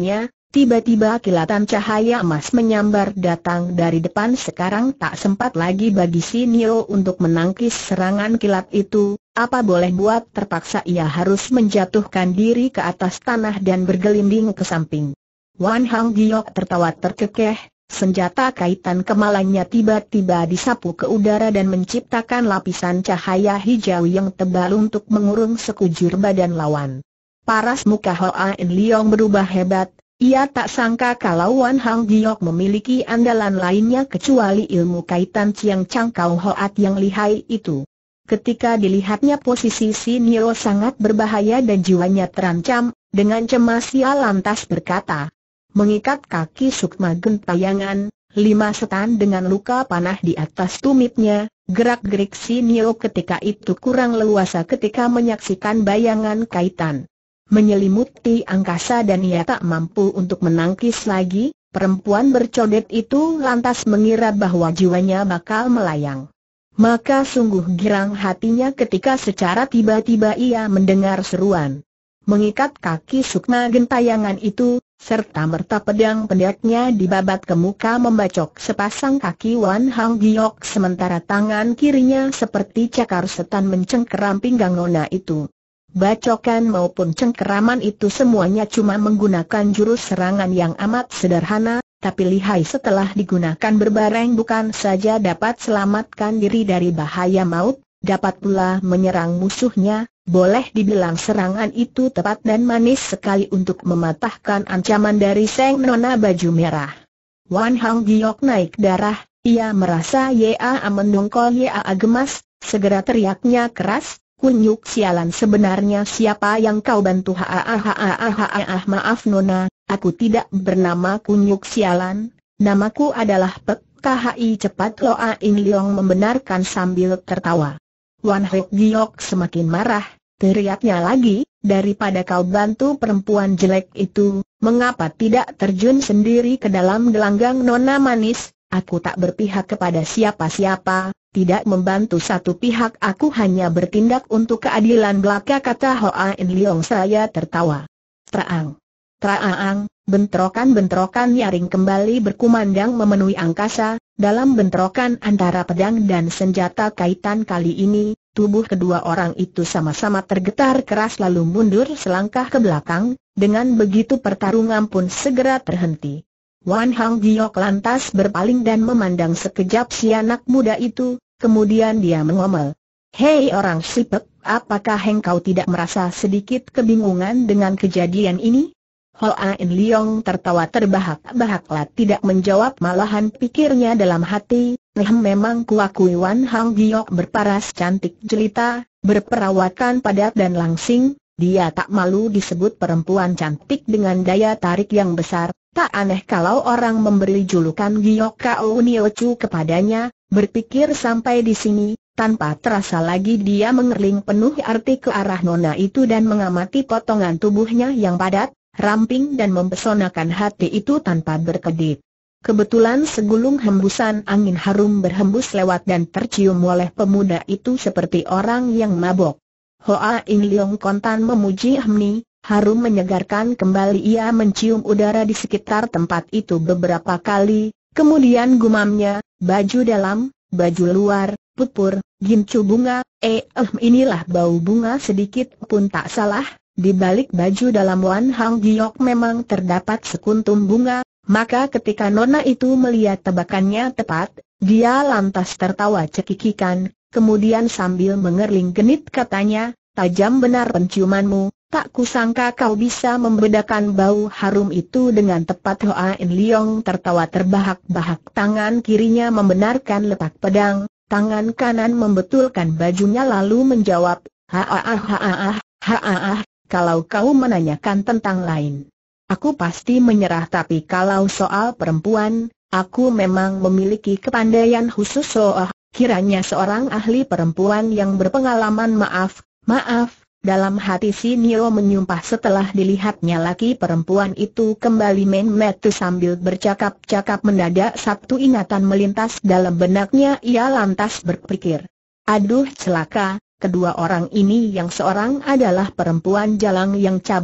Tiba-tiba kilatan cahaya emas menyambar datang dari depan. Sekarang tak sempat lagi bagi si Nio untuk menangkis serangan kilat itu. Apa boleh buat, terpaksa ia harus menjatuhkan diri ke atas tanah dan bergelinding ke samping. Wan Hang Giok tertawa terkekeh. Senjata kaitan kemalannya tiba-tiba disapu ke udara dan menciptakan lapisan cahaya hijau yang tebal untuk mengurung sekujur badan lawan. Paras muka Hoa In Leong berubah hebat. Ia tak sangka kalau Wan Hang Giok memiliki andalan lainnya kecuali ilmu kaitan Ciang Chang Kau Hoat yang lihai itu. Ketika dilihatnya posisi si Nio sangat berbahaya dan jiwanya terancam, dengan cemas ia lantas berkata, mengikat kaki Sukma Gentayangan, 5 setan dengan luka panah di atas tumitnya. Gerak-gerik si Nio ketika itu kurang leluasa ketika menyaksikan bayangan kaitan menyelimuti angkasa dan ia tak mampu untuk menangkis lagi. Perempuan bercodet itu lantas mengira bahwa jiwanya bakal melayang. Maka sungguh girang hatinya ketika secara tiba-tiba ia mendengar seruan mengikat kaki Sukma Gentayangan itu, serta merta pedang pendeknya dibabat ke muka membacok sepasang kaki Wan Hang Giok, sementara tangan kirinya seperti cakar setan mencengkeram pinggang nona itu. Bacokan maupun cengkeraman itu semuanya cuma menggunakan jurus serangan yang amat sederhana, tapi lihai setelah digunakan berbareng bukan saja dapat selamatkan diri dari bahaya maut, dapat pula menyerang musuhnya. Boleh dibilang serangan itu tepat dan manis sekali untuk mematahkan ancaman dari Seng Nona baju merah. Wan Hang Giok naik darah, ia merasa Yaa mendongkol. Yaa gemas, segera teriaknya keras, kunyuk sialan, sebenarnya siapa yang kau bantu? Maaf Nona, aku tidak bernama kunyuk sialan, namaku adalah Pek Khi. Cepat Loa In Leong membenarkan sambil tertawa. Wan Hang Giok semakin marah. Teriaknya lagi, daripada kau bantu perempuan jelek itu, mengapa tidak terjun sendiri ke dalam gelanggang? Nona manis, aku tak berpihak kepada siapa-siapa, tidak membantu satu pihak, aku hanya bertindak untuk keadilan belaka, kata Hoa In Leong. Saya tertawa. Traang, bentrokan nyaring kembali berkumandang memenuhi angkasa. Dalam bentrokan antara pedang dan senjata kaitan kali ini, tubuh kedua orang itu sama-sama tergetar keras lalu mundur selangkah ke belakang. Dengan begitu pertarungan pun segera terhenti. Wan Hang Giok lantas berpaling dan memandang sekejap si anak muda itu, kemudian dia mengomel, "Hei orang Sipek, apakah engkau tidak merasa sedikit kebingungan dengan kejadian ini?" Hoa In Leong tertawa terbahak-bahak, tidak menjawab, malahan pikirnya dalam hati, memang kuakui Wan Hang Giok berparas cantik jelita, berperawakan padat dan langsing, dia tak malu disebut perempuan cantik dengan daya tarik yang besar. Tak aneh kalau orang memberi julukan Giok Kau Niochu kepadanya. Berpikir sampai di sini, tanpa terasa lagi dia mengerling penuh arti ke arah nona itu dan mengamati potongan tubuhnya yang padat, ramping dan mempesonakan hati itu tanpa berkedip. Kebetulan segulung hembusan angin harum berhembus lewat dan tercium oleh pemuda itu seperti orang yang mabok. Hoa In Leong kontan memuji Hmni, harum menyegarkan kembali. Ia mencium udara di sekitar tempat itu beberapa kali, kemudian gumamnya, baju dalam, baju luar, putpur, gincu bunga, inilah bau bunga, sedikit pun tak salah. Di balik baju dalam Wan Hang Giok memang terdapat sekuntum bunga, maka ketika nona itu melihat tebakannya tepat, dia lantas tertawa cekikikan, kemudian sambil mengerling genit katanya, "Tajam benar penciumanmu, tak kusangka kau bisa membedakan bau harum itu dengan tepat." Hoa In Leong tertawa terbahak-bahak, tangan kirinya membenarkan letak pedang, tangan kanan membetulkan bajunya lalu menjawab, "Kalau kau menanyakan tentang lain, aku pasti menyerah, tapi kalau soal perempuan, aku memang memiliki kepandaian khusus." Kiranya seorang ahli perempuan yang berpengalaman. Maaf, dalam hati si Nio menyumpah setelah dilihatnya laki perempuan itu kembali main mata sambil bercakap-cakap. Mendadak satu ingatan melintas dalam benaknya. Ia lantas berpikir, aduh celaka, kedua orang ini yang seorang adalah perempuan jalang yang cabul,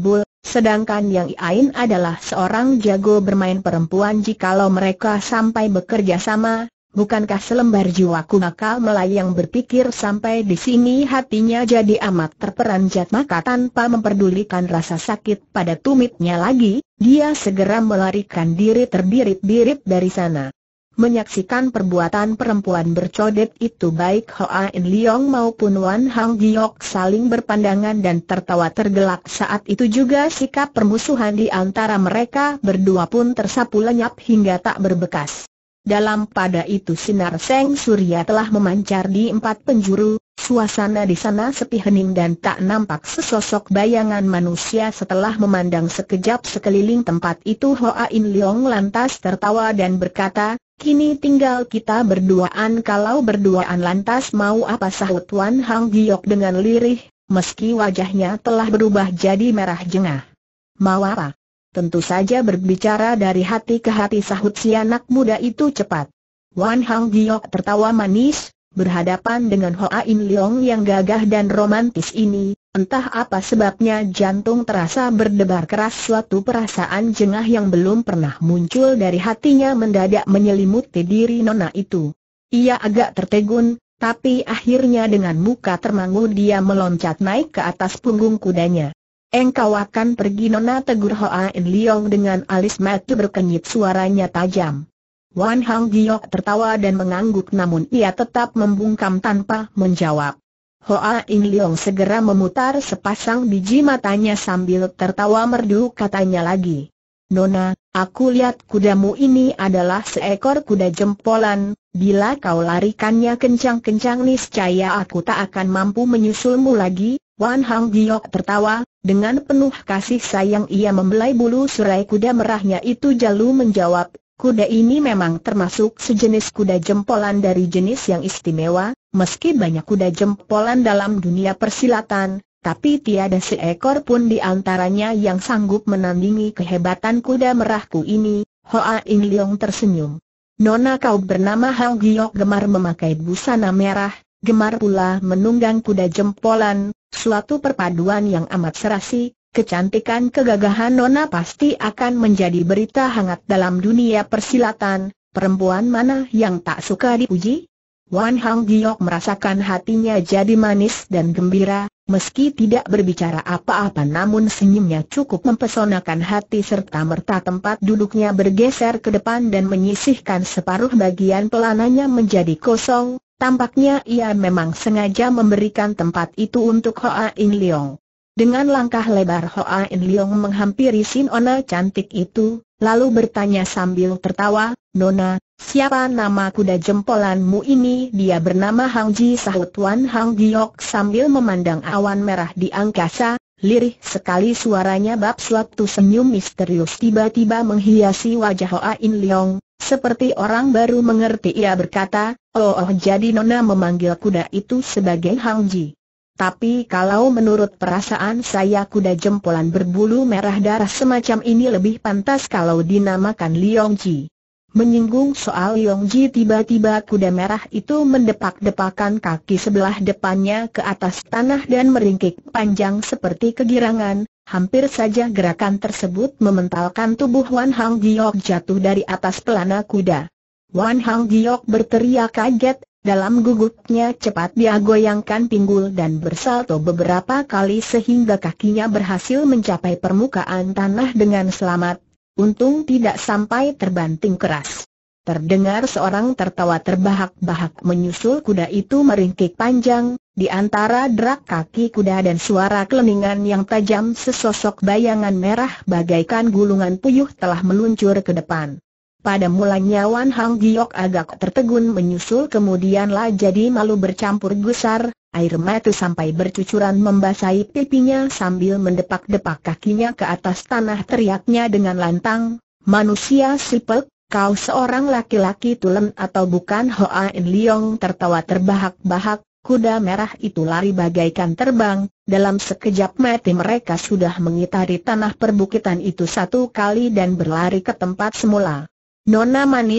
Sedangkan yang lain adalah seorang jago bermain perempuan. Jikalau mereka sampai bekerja sama, bukankah selembar jiwaku bakal melayang? Berpikir sampai di sini hatinya jadi amat terperanjat, maka tanpa memperdulikan rasa sakit pada tumitnya lagi, dia segera melarikan diri terbirit-birit dari sana. Menyaksikan perbuatan perempuan bercodet itu, baik Hoa In Leong maupun Wan Hang Giok saling berpandangan dan tertawa tergelak. Saat itu juga sikap permusuhan di antara mereka berdua pun tersapu lenyap hingga tak berbekas. Dalam pada itu sinar Seng Surya telah memancar di 4 penjuru, suasana di sana sepi hening dan tak nampak sesosok bayangan manusia. Setelah memandang sekejap sekeliling tempat itu, Hoa In Leong lantas tertawa dan berkata, "Kini tinggal kita berduaan." "Kalau berduaan lantas mau apa?" sahut Wan Hang Giok dengan lirih, meski wajahnya telah berubah jadi merah jengah. "Mau apa?" "Tentu saja berbicara dari hati ke hati," sahut si anak muda itu cepat. Wan Hang Giok tertawa manis, berhadapan dengan Hoa In Leong yang gagah dan romantis ini. Entah apa sebabnya jantung terasa berdebar keras. Suatu perasaan jengah yang belum pernah muncul dari hatinya mendadak menyelimuti diri nona itu. Ia agak tertegun, tapi akhirnya dengan muka termangu dia meloncat naik ke atas punggung kudanya. "Engkau akan pergi, nona?" tegur Hoa In Leong dengan alis mata berkenyit, suaranya tajam. Wan Hang Giok tertawa dan mengangguk, namun ia tetap membungkam tanpa menjawab. Hoa In Leong segera memutar sepasang biji matanya sambil tertawa merdu, katanya lagi, "Nona, aku lihat kudamu ini adalah seekor kuda jempolan. Bila kau larikannya kencang-kencang, niscaya aku tak akan mampu menyusulmu lagi." Wan Hang Giok tertawa, dengan penuh kasih sayang ia membelai bulu surai kuda merahnya itu lalu menjawab, "Kuda ini memang termasuk sejenis kuda jempolan dari jenis yang istimewa. Meski banyak kuda jempolan dalam dunia persilatan, tapi tiada seekor pun di antaranya yang sanggup menandingi kehebatan kuda merahku ini." Hoa In Leong tersenyum. "Nona, kau bernama Hang Giok, gemar memakai busana merah, gemar pula menunggang kuda jempolan, suatu perpaduan yang amat serasi. Kecantikan kegagahan nona pasti akan menjadi berita hangat dalam dunia persilatan. Perempuan mana yang tak suka dipuji?" Wan Hang Giok merasakan hatinya jadi manis dan gembira, meski tidak berbicara apa-apa namun senyumnya cukup mempesonakan hati. Serta-merta tempat duduknya bergeser ke depan dan menyisihkan separuh bagian pelananya menjadi kosong. Tampaknya ia memang sengaja memberikan tempat itu untuk Hoa In Leong. Dengan langkah lebar Hoa In Leong menghampiri si nona cantik itu, lalu bertanya sambil tertawa, "Nona, siapa nama kuda jempolanmu ini?" "Dia bernama Hang Ji," sahut Wan Hang Giok sambil memandang awan merah di angkasa. Lirih sekali suaranya, bab suatu senyum misterius tiba-tiba menghiasi wajah Hoa In Leong. Seperti orang baru mengerti ia berkata, oh, jadi nona memanggil kuda itu sebagai Hang Ji. Tapi kalau menurut perasaan saya kuda jempolan berbulu merah darah semacam ini lebih pantas kalau dinamakan Leong Ji." Menyinggung soal Leong Ji, tiba-tiba kuda merah itu mendepak-depakan kaki sebelah depannya ke atas tanah dan meringkik panjang seperti kegirangan. Hampir saja gerakan tersebut mementalkan tubuh Wan Hang Giok jatuh dari atas pelana kuda. Wan Hang Giok berteriak kaget. Dalam gugupnya cepat dia goyangkan pinggul dan bersalto beberapa kali sehingga kakinya berhasil mencapai permukaan tanah dengan selamat. Untung tidak sampai terbanting keras. Terdengar seorang tertawa terbahak-bahak menyusul kuda itu meringkik panjang. Di antara derak kaki kuda dan suara keleningan yang tajam, sesosok bayangan merah bagaikan gulungan puyuh telah meluncur ke depan. Pada mulanya Wan Hang Giok agak tertegun menyusul, kemudianlah jadi malu bercampur gusar, air mata sampai bercucuran membasahi pipinya sambil mendepak-depak kakinya ke atas tanah. Teriaknya dengan lantang, "Manusia sipek, kau seorang laki-laki tulen atau bukan?" Hoa In Leong tertawa terbahak-bahak. Kuda merah itu lari bagaikan terbang. Dalam sekejap mata mereka sudah mengitari tanah perbukitan itu satu kali dan berlari ke tempat semula. "Nona manis,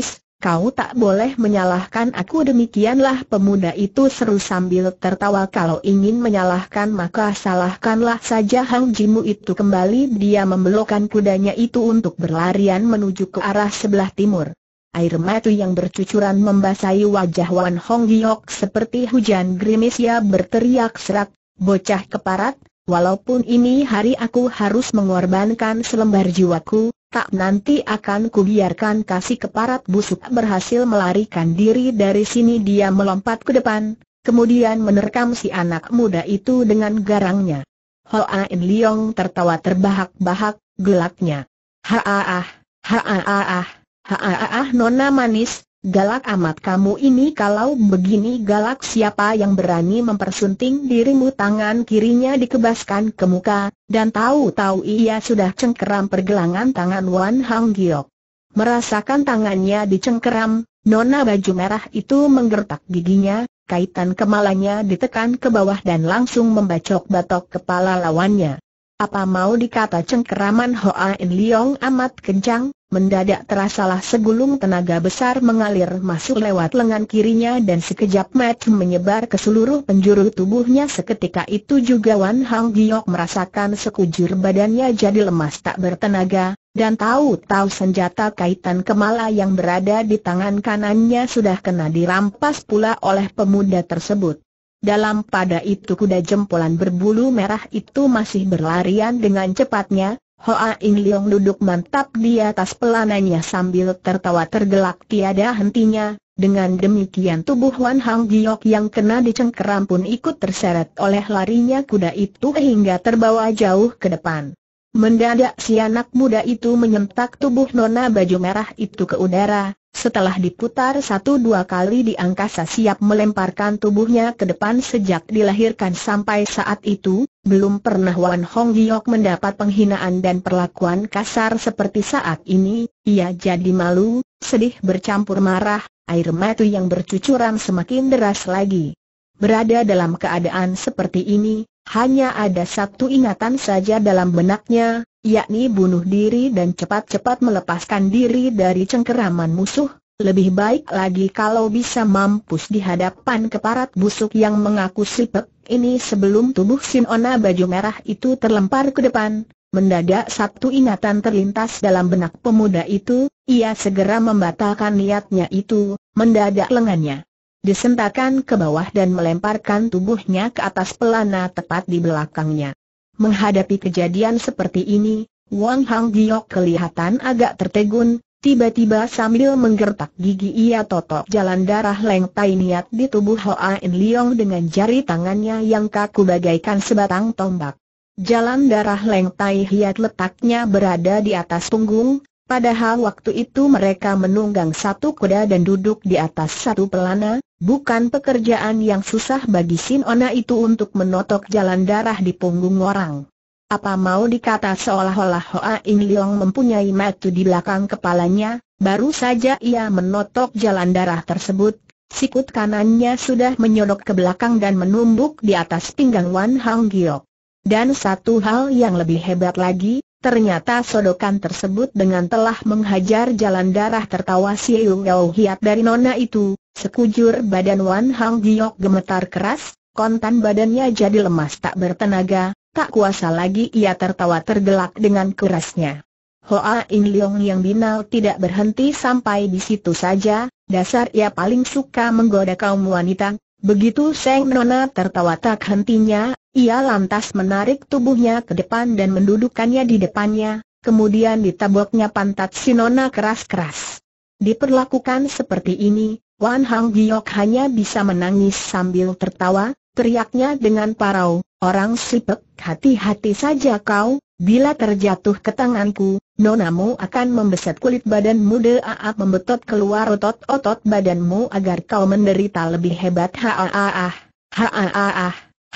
kau tak boleh menyalahkan aku." "Demikianlah," pemuda itu seru sambil tertawa, "kalau ingin menyalahkan maka salahkanlah saja Hang Jimu itu." Kembali dia membelokkan kudanya itu untuk berlarian menuju ke arah sebelah timur. Air mata yang bercucuran membasahi wajah Wan Hong Giok seperti hujan gerimis. Ia berteriak serak, "Bocah keparat, walaupun ini hari aku harus mengorbankan selembar jiwaku, tak nanti akan kubiarkan kasih keparat busuk berhasil melarikan diri dari sini." Dia melompat ke depan, kemudian menerkam si anak muda itu dengan garangnya. Hoa In Leong tertawa terbahak-bahak, gelaknya. "Haaah, haaah, haaah, nona manis, galak amat kamu ini. Kalau begini galak, siapa yang berani mempersunting dirimu?" Tangan kirinya dikebaskan ke muka, dan tahu-tahu ia sudah cengkeram pergelangan tangan Wan Hong Giok. Merasakan tangannya dicengkeram, nona baju merah itu menggertak giginya, kaitan kepalanya ditekan ke bawah dan langsung membacok-batok kepala lawannya. Apa mau dikata cengkeraman Hoa In Leong amat kencang, mendadak terasalah segulung tenaga besar mengalir masuk lewat lengan kirinya dan sekejap mata menyebar ke seluruh penjuru tubuhnya. Seketika itu juga Wan Hong Giok merasakan sekujur badannya jadi lemas tak bertenaga, dan tahu-tahu senjata kaitan kepala yang berada di tangan kanannya sudah kena dirampas pula oleh pemuda tersebut. Dalam pada itu kuda jempolan berbulu merah itu masih berlarian dengan cepatnya. Hoa In Leong duduk mantap di atas pelananya sambil tertawa tergelak tiada hentinya. Dengan demikian tubuh Wan Hong Giok yang kena dicengkeram pun ikut terseret oleh larinya kuda itu hingga terbawa jauh ke depan. Mendadak si anak muda itu menyentak tubuh nona baju merah itu ke udara. Setelah diputar 1-2 kali di angkasa siap melemparkan tubuhnya ke depan. Sejak dilahirkan sampai saat itu, belum pernah Wan Hong Giok mendapat penghinaan dan perlakuan kasar seperti saat ini. Ia jadi malu, sedih bercampur marah, air mata yang bercucuran semakin deras lagi. Berada dalam keadaan seperti ini, hanya ada satu ingatan saja dalam benaknya, yakni bunuh diri dan cepat-cepat melepaskan diri dari cengkeraman musuh. Lebih baik lagi kalau bisa mampus di hadapan keparat busuk yang mengaku sipek ini. Sebelum tubuh si nona baju merah itu terlempar ke depan, mendadak satu ingatan terlintas dalam benak pemuda itu. Ia segera membatalkan niatnya itu. Mendadak lengannya disentakkan ke bawah dan melemparkan tubuhnya ke atas pelana tepat di belakangnya. Menghadapi kejadian seperti ini, Wan Hong Giok kelihatan agak tertegun. Tiba-tiba sambil menggertak gigi ia totok jalan darah Leng Tai niat di tubuh Hoa In Leong dengan jari tangannya yang kaku bagaikan sebatang tombak. Jalan darah Leng Tai hiat letaknya berada di atas punggung. Padahal waktu itu mereka menunggang satu kuda dan duduk di atas satu pelana. Bukan pekerjaan yang susah bagi si nona itu untuk menotok jalan darah di punggung orang. Apa mau dikata seolah-olah Hoa In Leong mempunyai mata di belakang kepalanya. Baru saja ia menotok jalan darah tersebut, sikut kanannya sudah menyodok ke belakang dan menumbuk di atas pinggang Wan Hong Giok. Dan satu hal yang lebih hebat lagi, ternyata sodokan tersebut dengan telah menghajar jalan darah. Tertawa si Yao Hiat dari nona itu. Sekujur badan Wan Hong Giok gemetar keras, kontan badannya jadi lemas tak bertenaga, tak kuasa lagi ia tertawa tergelak dengan kerasnya. Hoa In Leong yang binal tidak berhenti sampai di situ saja, dasar ia paling suka menggoda kaum wanita. Begitu Seng Nona tertawa tak hentinya, ia lantas menarik tubuhnya ke depan dan mendudukkannya di depannya, kemudian ditaboknya pantat si Nona keras-keras. Diperlakukan seperti ini, Wan Hong Giok hanya bisa menangis sambil tertawa. Teriaknya dengan parau, "Orang sipek, hati-hati saja kau, bila terjatuh ke tanganku, nonamu akan membeset kulit badanmu dan membetot keluar otot-otot badanmu agar kau menderita lebih hebat." Haaah, haaah,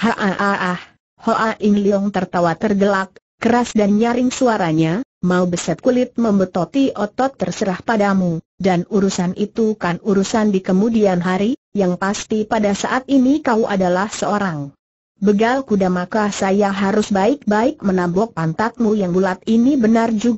haaah. Hoa In Leong tertawa tergelak, keras dan nyaring suaranya, "Mau beset kulit membetoti otot terserah padamu, dan urusan itu kan urusan di kemudian hari. Yang pasti pada saat ini kau adalah seorang begal kuda, maka saya harus baik-baik menabok pantatmu yang bulat ini." "Benar juga,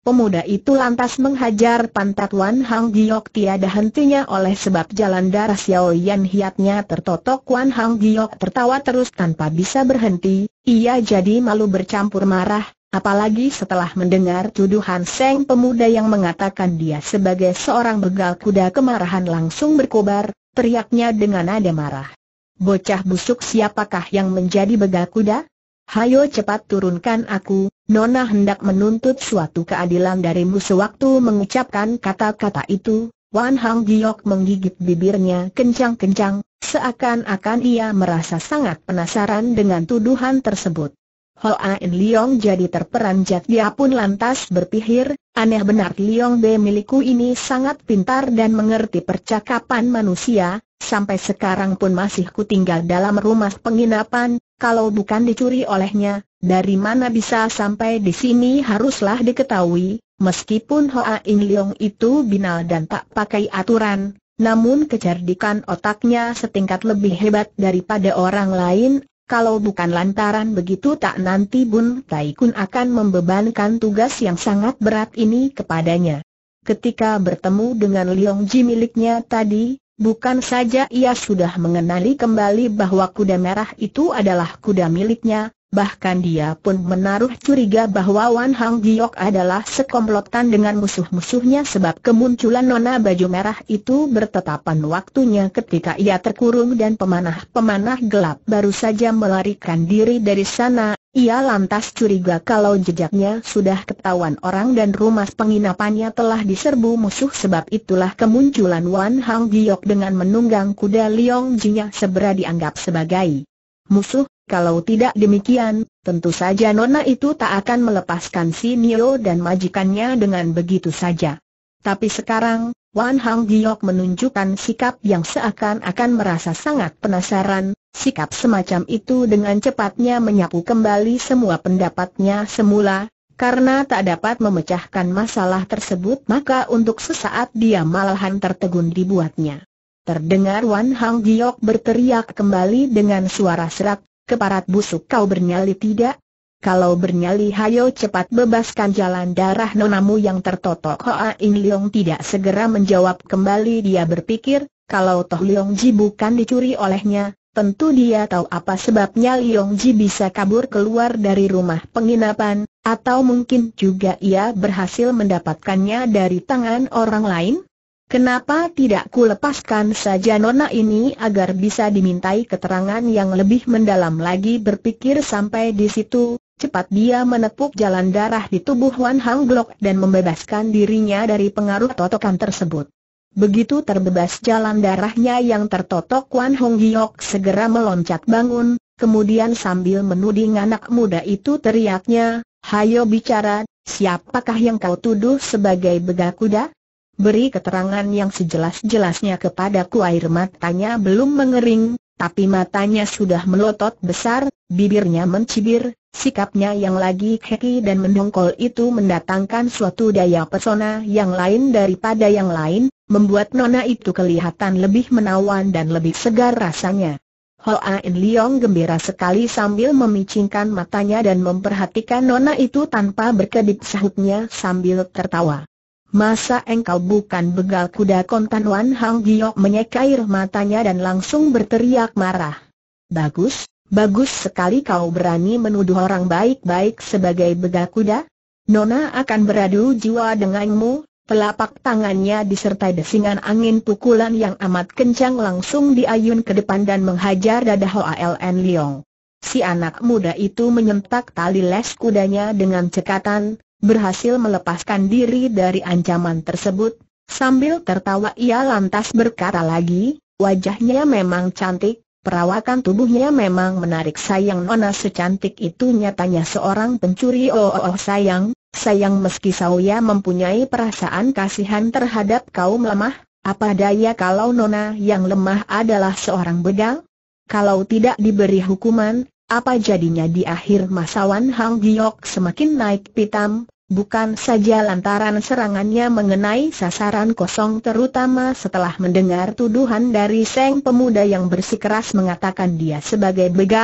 Pemuda itu lantas menghajar pantat Wan Hang Giok tiada hentinya oleh sebab jalan darah Xiao Yan hiatnya tertotok. Wan Hang Giok tertawa terus tanpa bisa berhenti, ia jadi malu bercampur marah, apalagi setelah mendengar tuduhan Seng pemuda yang mengatakan dia sebagai seorang begal kuda. Kemarahan langsung berkobar, teriaknya dengan nada marah. Bocah busuk, siapakah yang menjadi begal kuda? Hayo cepat turunkan aku, Nona hendak menuntut suatu keadilan darimu. Sewaktu mengucapkan kata-kata itu, Wan Hang Giok menggigit bibirnya kencang-kencang, seakan-akan ia merasa sangat penasaran dengan tuduhan tersebut. Hoa In Leong jadi terperanjat. Dia pun lantas berpikir, aneh benar, Leong Be milikku ini sangat pintar dan mengerti percakapan manusia. Sampai sekarang pun masih kutinggal dalam rumah penginapan. Kalau bukan dicuri olehnya, dari mana bisa sampai di sini? Haruslah diketahui, meskipun Hoa In Leong itu binal dan tak pakai aturan, namun kecerdikan otaknya setingkat lebih hebat daripada orang lain. Kalau bukan lantaran begitu, tak nanti Bun Tai Kun akan membebankan tugas yang sangat berat ini kepadanya. Ketika bertemu dengan Leong Ji miliknya tadi, bukan saja ia sudah mengenali kembali bahwa kuda merah itu adalah kuda miliknya, bahkan dia pun menaruh curiga bahwa Wan Hang Giok adalah sekomplotan dengan musuh-musuhnya, sebab kemunculan nona baju merah itu bertetapan waktunya ketika ia terkurung dan pemanah-pemanah gelap baru saja melarikan diri dari sana. Ia lantas curiga kalau jejaknya sudah ketahuan orang dan rumah penginapannya telah diserbu musuh. Sebab itulah kemunculan Wan Hang Giok dengan menunggang kuda Leong Ji-nya segera dianggap sebagai musuh. Kalau tidak demikian, tentu saja nona itu tak akan melepaskan si Nio dan majikannya dengan begitu saja. Tapi sekarang, Wan Hang Giok menunjukkan sikap yang seakan-akan merasa sangat penasaran. Sikap semacam itu dengan cepatnya menyapu kembali semua pendapatnya semula. Karena tak dapat memecahkan masalah tersebut, maka untuk sesaat dia malahan tertegun dibuatnya. Terdengar Wan Hang Giok berteriak kembali dengan suara serak, "Keparat busuk, kau bernyali tidak? Kalau bernyali, hayo cepat bebaskan jalan darah nonamu yang tertotok." Hoa In Leong tidak segera menjawab kembali. Dia berpikir, kalau toh Leong Ji bukan dicuri olehnya, tentu dia tahu apa sebabnya Leong Ji bisa kabur keluar dari rumah penginapan, atau mungkin juga ia berhasil mendapatkannya dari tangan orang lain. Kenapa tidak ku lepaskan saja nona ini agar bisa dimintai keterangan yang lebih mendalam lagi? Berpikir sampai di situ, cepat dia menepuk jalan darah di tubuh Wan Hang Giok dan membebaskan dirinya dari pengaruh totokan tersebut. Begitu terbebas jalan darahnya yang tertotok, Wan Hang Giok segera meloncat bangun, kemudian sambil menuding anak muda itu teriaknya, "Hayo bicara, siapakah yang kau tuduh sebagai begal kuda? Beri keterangan yang sejelas-jelasnya kepadaku." Air matanya belum mengering, tapi matanya sudah melotot besar, bibirnya mencibir, sikapnya yang lagi keki dan mendongkol itu mendatangkan suatu daya pesona yang lain daripada yang lain, membuat nona itu kelihatan lebih menawan dan lebih segar rasanya. Hoa In Leong gembira sekali sambil memicingkan matanya dan memperhatikan nona itu tanpa berkedip. Sahutnya sambil tertawa, "Masa engkau bukan begal kuda?" Kontan Wan Hang Giok menyeka air matanya dan langsung berteriak marah. "Bagus, bagus sekali kau berani menuduh orang baik-baik sebagai begal kuda. Nona akan beradu jiwa denganmu." Telapak tangannya disertai desingan angin pukulan yang amat kencang langsung diayun ke depan dan menghajar dada Hoa In Leong. Si anak muda itu menyentak tali les kudanya dengan cekatan, berhasil melepaskan diri dari ancaman tersebut. Sambil tertawa ia lantas berkata lagi, "Wajahnya memang cantik, perawakan tubuhnya memang menarik. Sayang nona secantik itu nyatanya seorang pencuri. Sayang, meski saya mempunyai perasaan kasihan terhadap kaum lemah, apa daya kalau nona yang lemah adalah seorang begal? Kalau tidak diberi hukuman, apa jadinya di akhir masa?" Wan Hang Giok semakin naik pitam, bukan saja lantaran serangannya mengenai sasaran kosong, terutama setelah mendengar tuduhan dari Seng pemuda yang bersikeras mengatakan dia sebagai begal,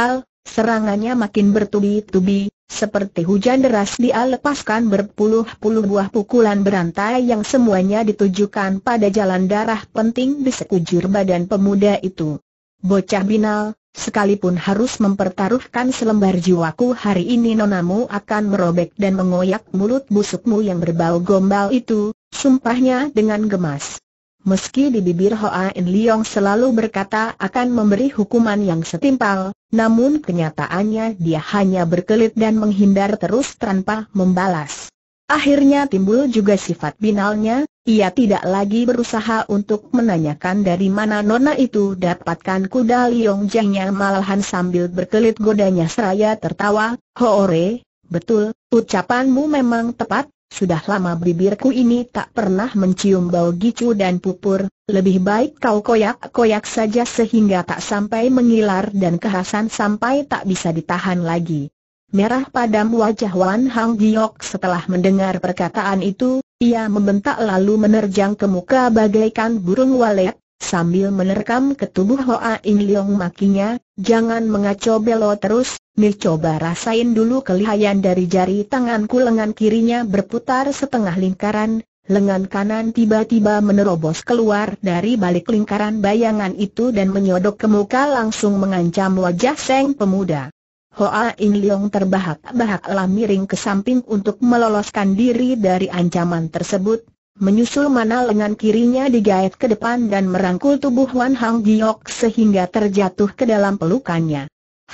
Serangannya makin bertubi-tubi, seperti hujan deras dia lepaskan berpuluh-puluh buah pukulan berantai yang semuanya ditujukan pada jalan darah penting di sekujur badan pemuda itu. Bocah binal, sekalipun harus mempertaruhkan selembar jiwaku hari ini, nonamu akan merobek dan mengoyak mulut busukmu yang berbau gombal itu, sumpahnya dengan gemas. Meski di bibir Hoa In Leong selalu berkata akan memberi hukuman yang setimpal, namun kenyataannya dia hanya berkelit dan menghindar terus tanpa membalas. Akhirnya timbul juga sifat binalnya, ia tidak lagi berusaha untuk menanyakan dari mana nona itu dapatkan kuda Liong Jangnya, malahan sambil berkelit godanya seraya tertawa. "Hoore, betul, ucapanmu memang tepat. Sudah lama bibirku ini tak pernah mencium bau gicu dan pupur, lebih baik kau koyak-koyak saja sehingga tak sampai mengilar dan kehausan sampai tak bisa ditahan lagi." Merah padam wajah Wan Hang Giok setelah mendengar perkataan itu, ia membentak lalu menerjang ke muka bagaikan burung walet, sambil menerkam ke tubuh Hoa In Leong makinya, "Jangan mengaco belo terus, nih coba rasain dulu kelihayan dari jari tanganku." Lengan kirinya berputar setengah lingkaran, lengan kanan tiba-tiba menerobos keluar dari balik lingkaran bayangan itu dan menyodok ke muka langsung mengancam wajah sang pemuda. Hoa In Leong terbahak-bahak miring ke samping untuk meloloskan diri dari ancaman tersebut. Menyusul mana lengan kirinya digait ke depan dan merangkul tubuh Wan Hang Giok sehingga terjatuh ke dalam pelukannya.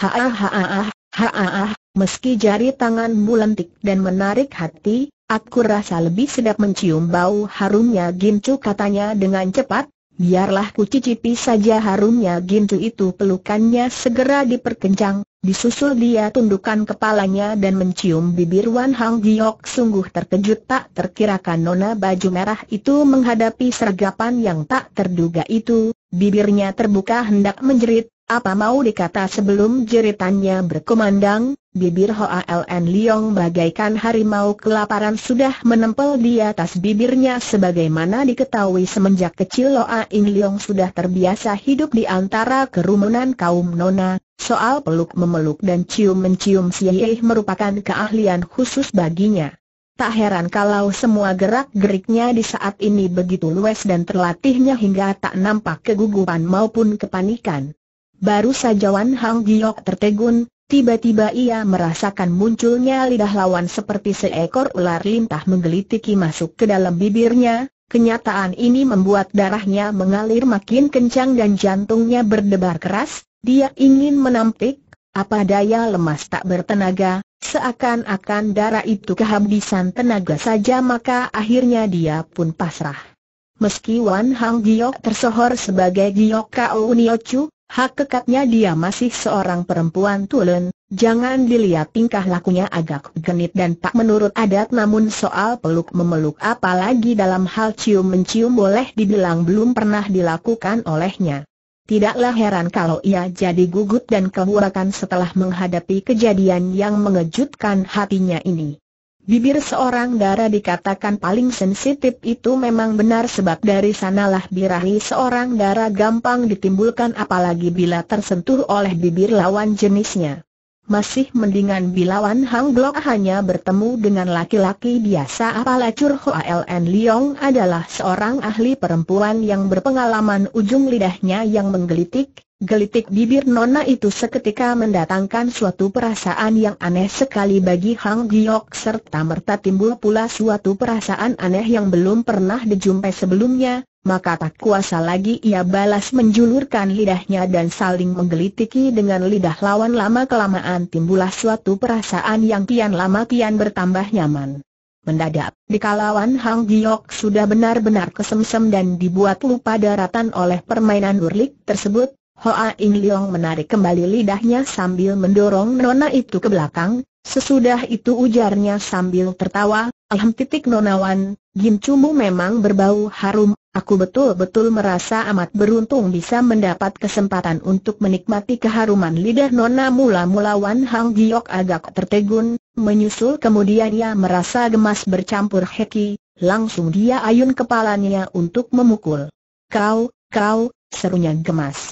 Meski jari tanganmu lentik dan menarik hati, aku rasa lebih sedap mencium bau harumnya gincu, katanya dengan cepat. Biarlah ku cicipi saja harumnya gincu itu. Pelukannya segera diperkencang, disusul dia tundukkan kepalanya dan mencium bibir Wan Hang Giok. Sungguh terkejut tak terkirakan nona baju merah itu menghadapi sergapan yang tak terduga itu. Bibirnya terbuka hendak menjerit, apa mau dikata sebelum jeritannya berkumandang. Bibir Hoa In Leong bagaikan harimau kelaparan sudah menempel di atas bibirnya. Sebagaimana diketahui semenjak kecil Hoa In Leong sudah terbiasa hidup di antara kerumunan kaum nona. Soal peluk-memeluk dan cium-mencium sieh merupakan keahlian khusus baginya. Tak heran kalau semua gerak-geriknya di saat ini begitu luas dan terlatihnya hingga tak nampak kegugupan maupun kepanikan. Baru saja Wan Hang Giok tertegun, tiba-tiba ia merasakan munculnya lidah lawan seperti seekor ular lintah menggelitiki masuk ke dalam bibirnya. Kenyataan ini membuat darahnya mengalir makin kencang dan jantungnya berdebar keras. Dia ingin menampik, apa daya lemas tak bertenaga, seakan-akan darah itu kehabisan tenaga saja, maka akhirnya dia pun pasrah. Meski Wan Hang Giok tersohor sebagai Giok Kau Niochu, hakikatnya dia masih seorang perempuan tulen. Jangan dilihat tingkah lakunya agak genit dan tak menurut adat, namun soal peluk-memeluk apalagi dalam hal cium-mencium boleh dibilang belum pernah dilakukan olehnya. Tidaklah heran kalau ia jadi gugut dan kehurakan setelah menghadapi kejadian yang mengejutkan hatinya ini. Bibir seorang dara dikatakan paling sensitif itu memang benar, sebab dari sanalah birahi seorang dara gampang ditimbulkan apalagi bila tersentuh oleh bibir lawan jenisnya. Masih mendingan bila Wan Hang Giok hanya bertemu dengan laki-laki biasa, apalacur Hoa In Leong adalah seorang ahli perempuan yang berpengalaman. Ujung lidahnya yang menggelitik bibir nona itu seketika mendatangkan suatu perasaan yang aneh sekali bagi Hang Giok, serta merta timbul pula suatu perasaan aneh yang belum pernah dijumpai sebelumnya. Maka tak kuasa lagi ia balas menjulurkan lidahnya dan saling menggelitiki dengan lidah lawan. Lama-kelamaan timbullah suatu perasaan yang kian lama kian bertambah nyaman. Mendadak, dikala Wan Hang Giok sudah benar-benar kesemsem dan dibuat lupa daratan oleh permainan urlik tersebut, Hoa In Leong menarik kembali lidahnya sambil mendorong nona itu ke belakang. Sesudah itu ujarnya sambil tertawa, Nona Wan, gincumu memang berbau harum. Aku betul-betul merasa amat beruntung bisa mendapat kesempatan untuk menikmati keharuman lidah nona." Mula-mula Wan Hang Giok agak tertegun, menyusul kemudian ia merasa gemas bercampur heki, langsung dia ayun kepalanya untuk memukul. Kau, serunya gemas.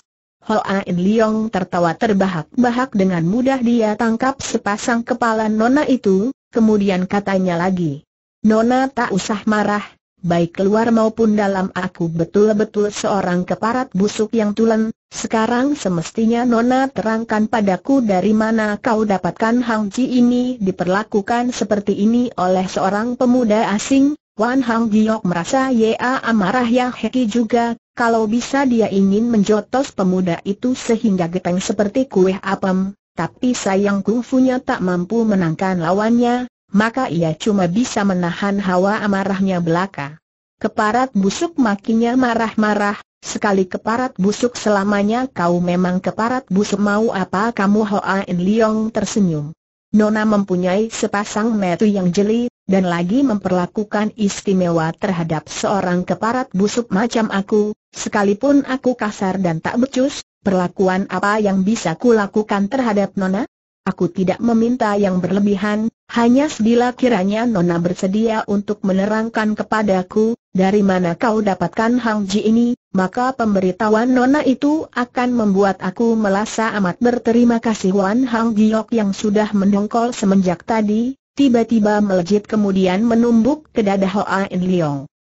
Hoa In Leong tertawa terbahak-bahak. Dengan mudah dia tangkap sepasang kepala nona itu, kemudian katanya lagi, "Nona tak usah marah, baik keluar maupun dalam aku betul-betul seorang keparat busuk yang tulen. Sekarang semestinya Nona terangkan padaku dari mana kau dapatkan Hang Ji ini diperlakukan seperti ini oleh seorang pemuda asing." Wan Hang Giok merasa amarah Yang Heki juga. Kalau bisa dia ingin menjotos pemuda itu sehingga geteng seperti kue apem, tapi sayang kungfunya tak mampu menangkan lawannya, maka ia cuma bisa menahan hawa amarahnya belaka. "Keparat busuk," makinya marah-marah, "sekali keparat busuk selamanya kau memang keparat busuk. Mau apa kamu?" Hoa In Leong tersenyum. "Nona mempunyai sepasang mata yang jeli, dan lagi memperlakukan istimewa terhadap seorang keparat busuk macam aku. Sekalipun aku kasar dan tak becus, perlakuan apa yang bisa kulakukan terhadap Nona? Aku tidak meminta yang berlebihan, hanya bila kiranya Nona bersedia untuk menerangkan kepadaku, dari mana kau dapatkan Hang Ji ini, maka pemberitahuan Nona itu akan membuat aku merasa amat berterima kasih." Wan Hang Giok yang sudah mendongkol semenjak tadi, tiba-tiba melejit kemudian menumbuk ke dada Hoa In Leong.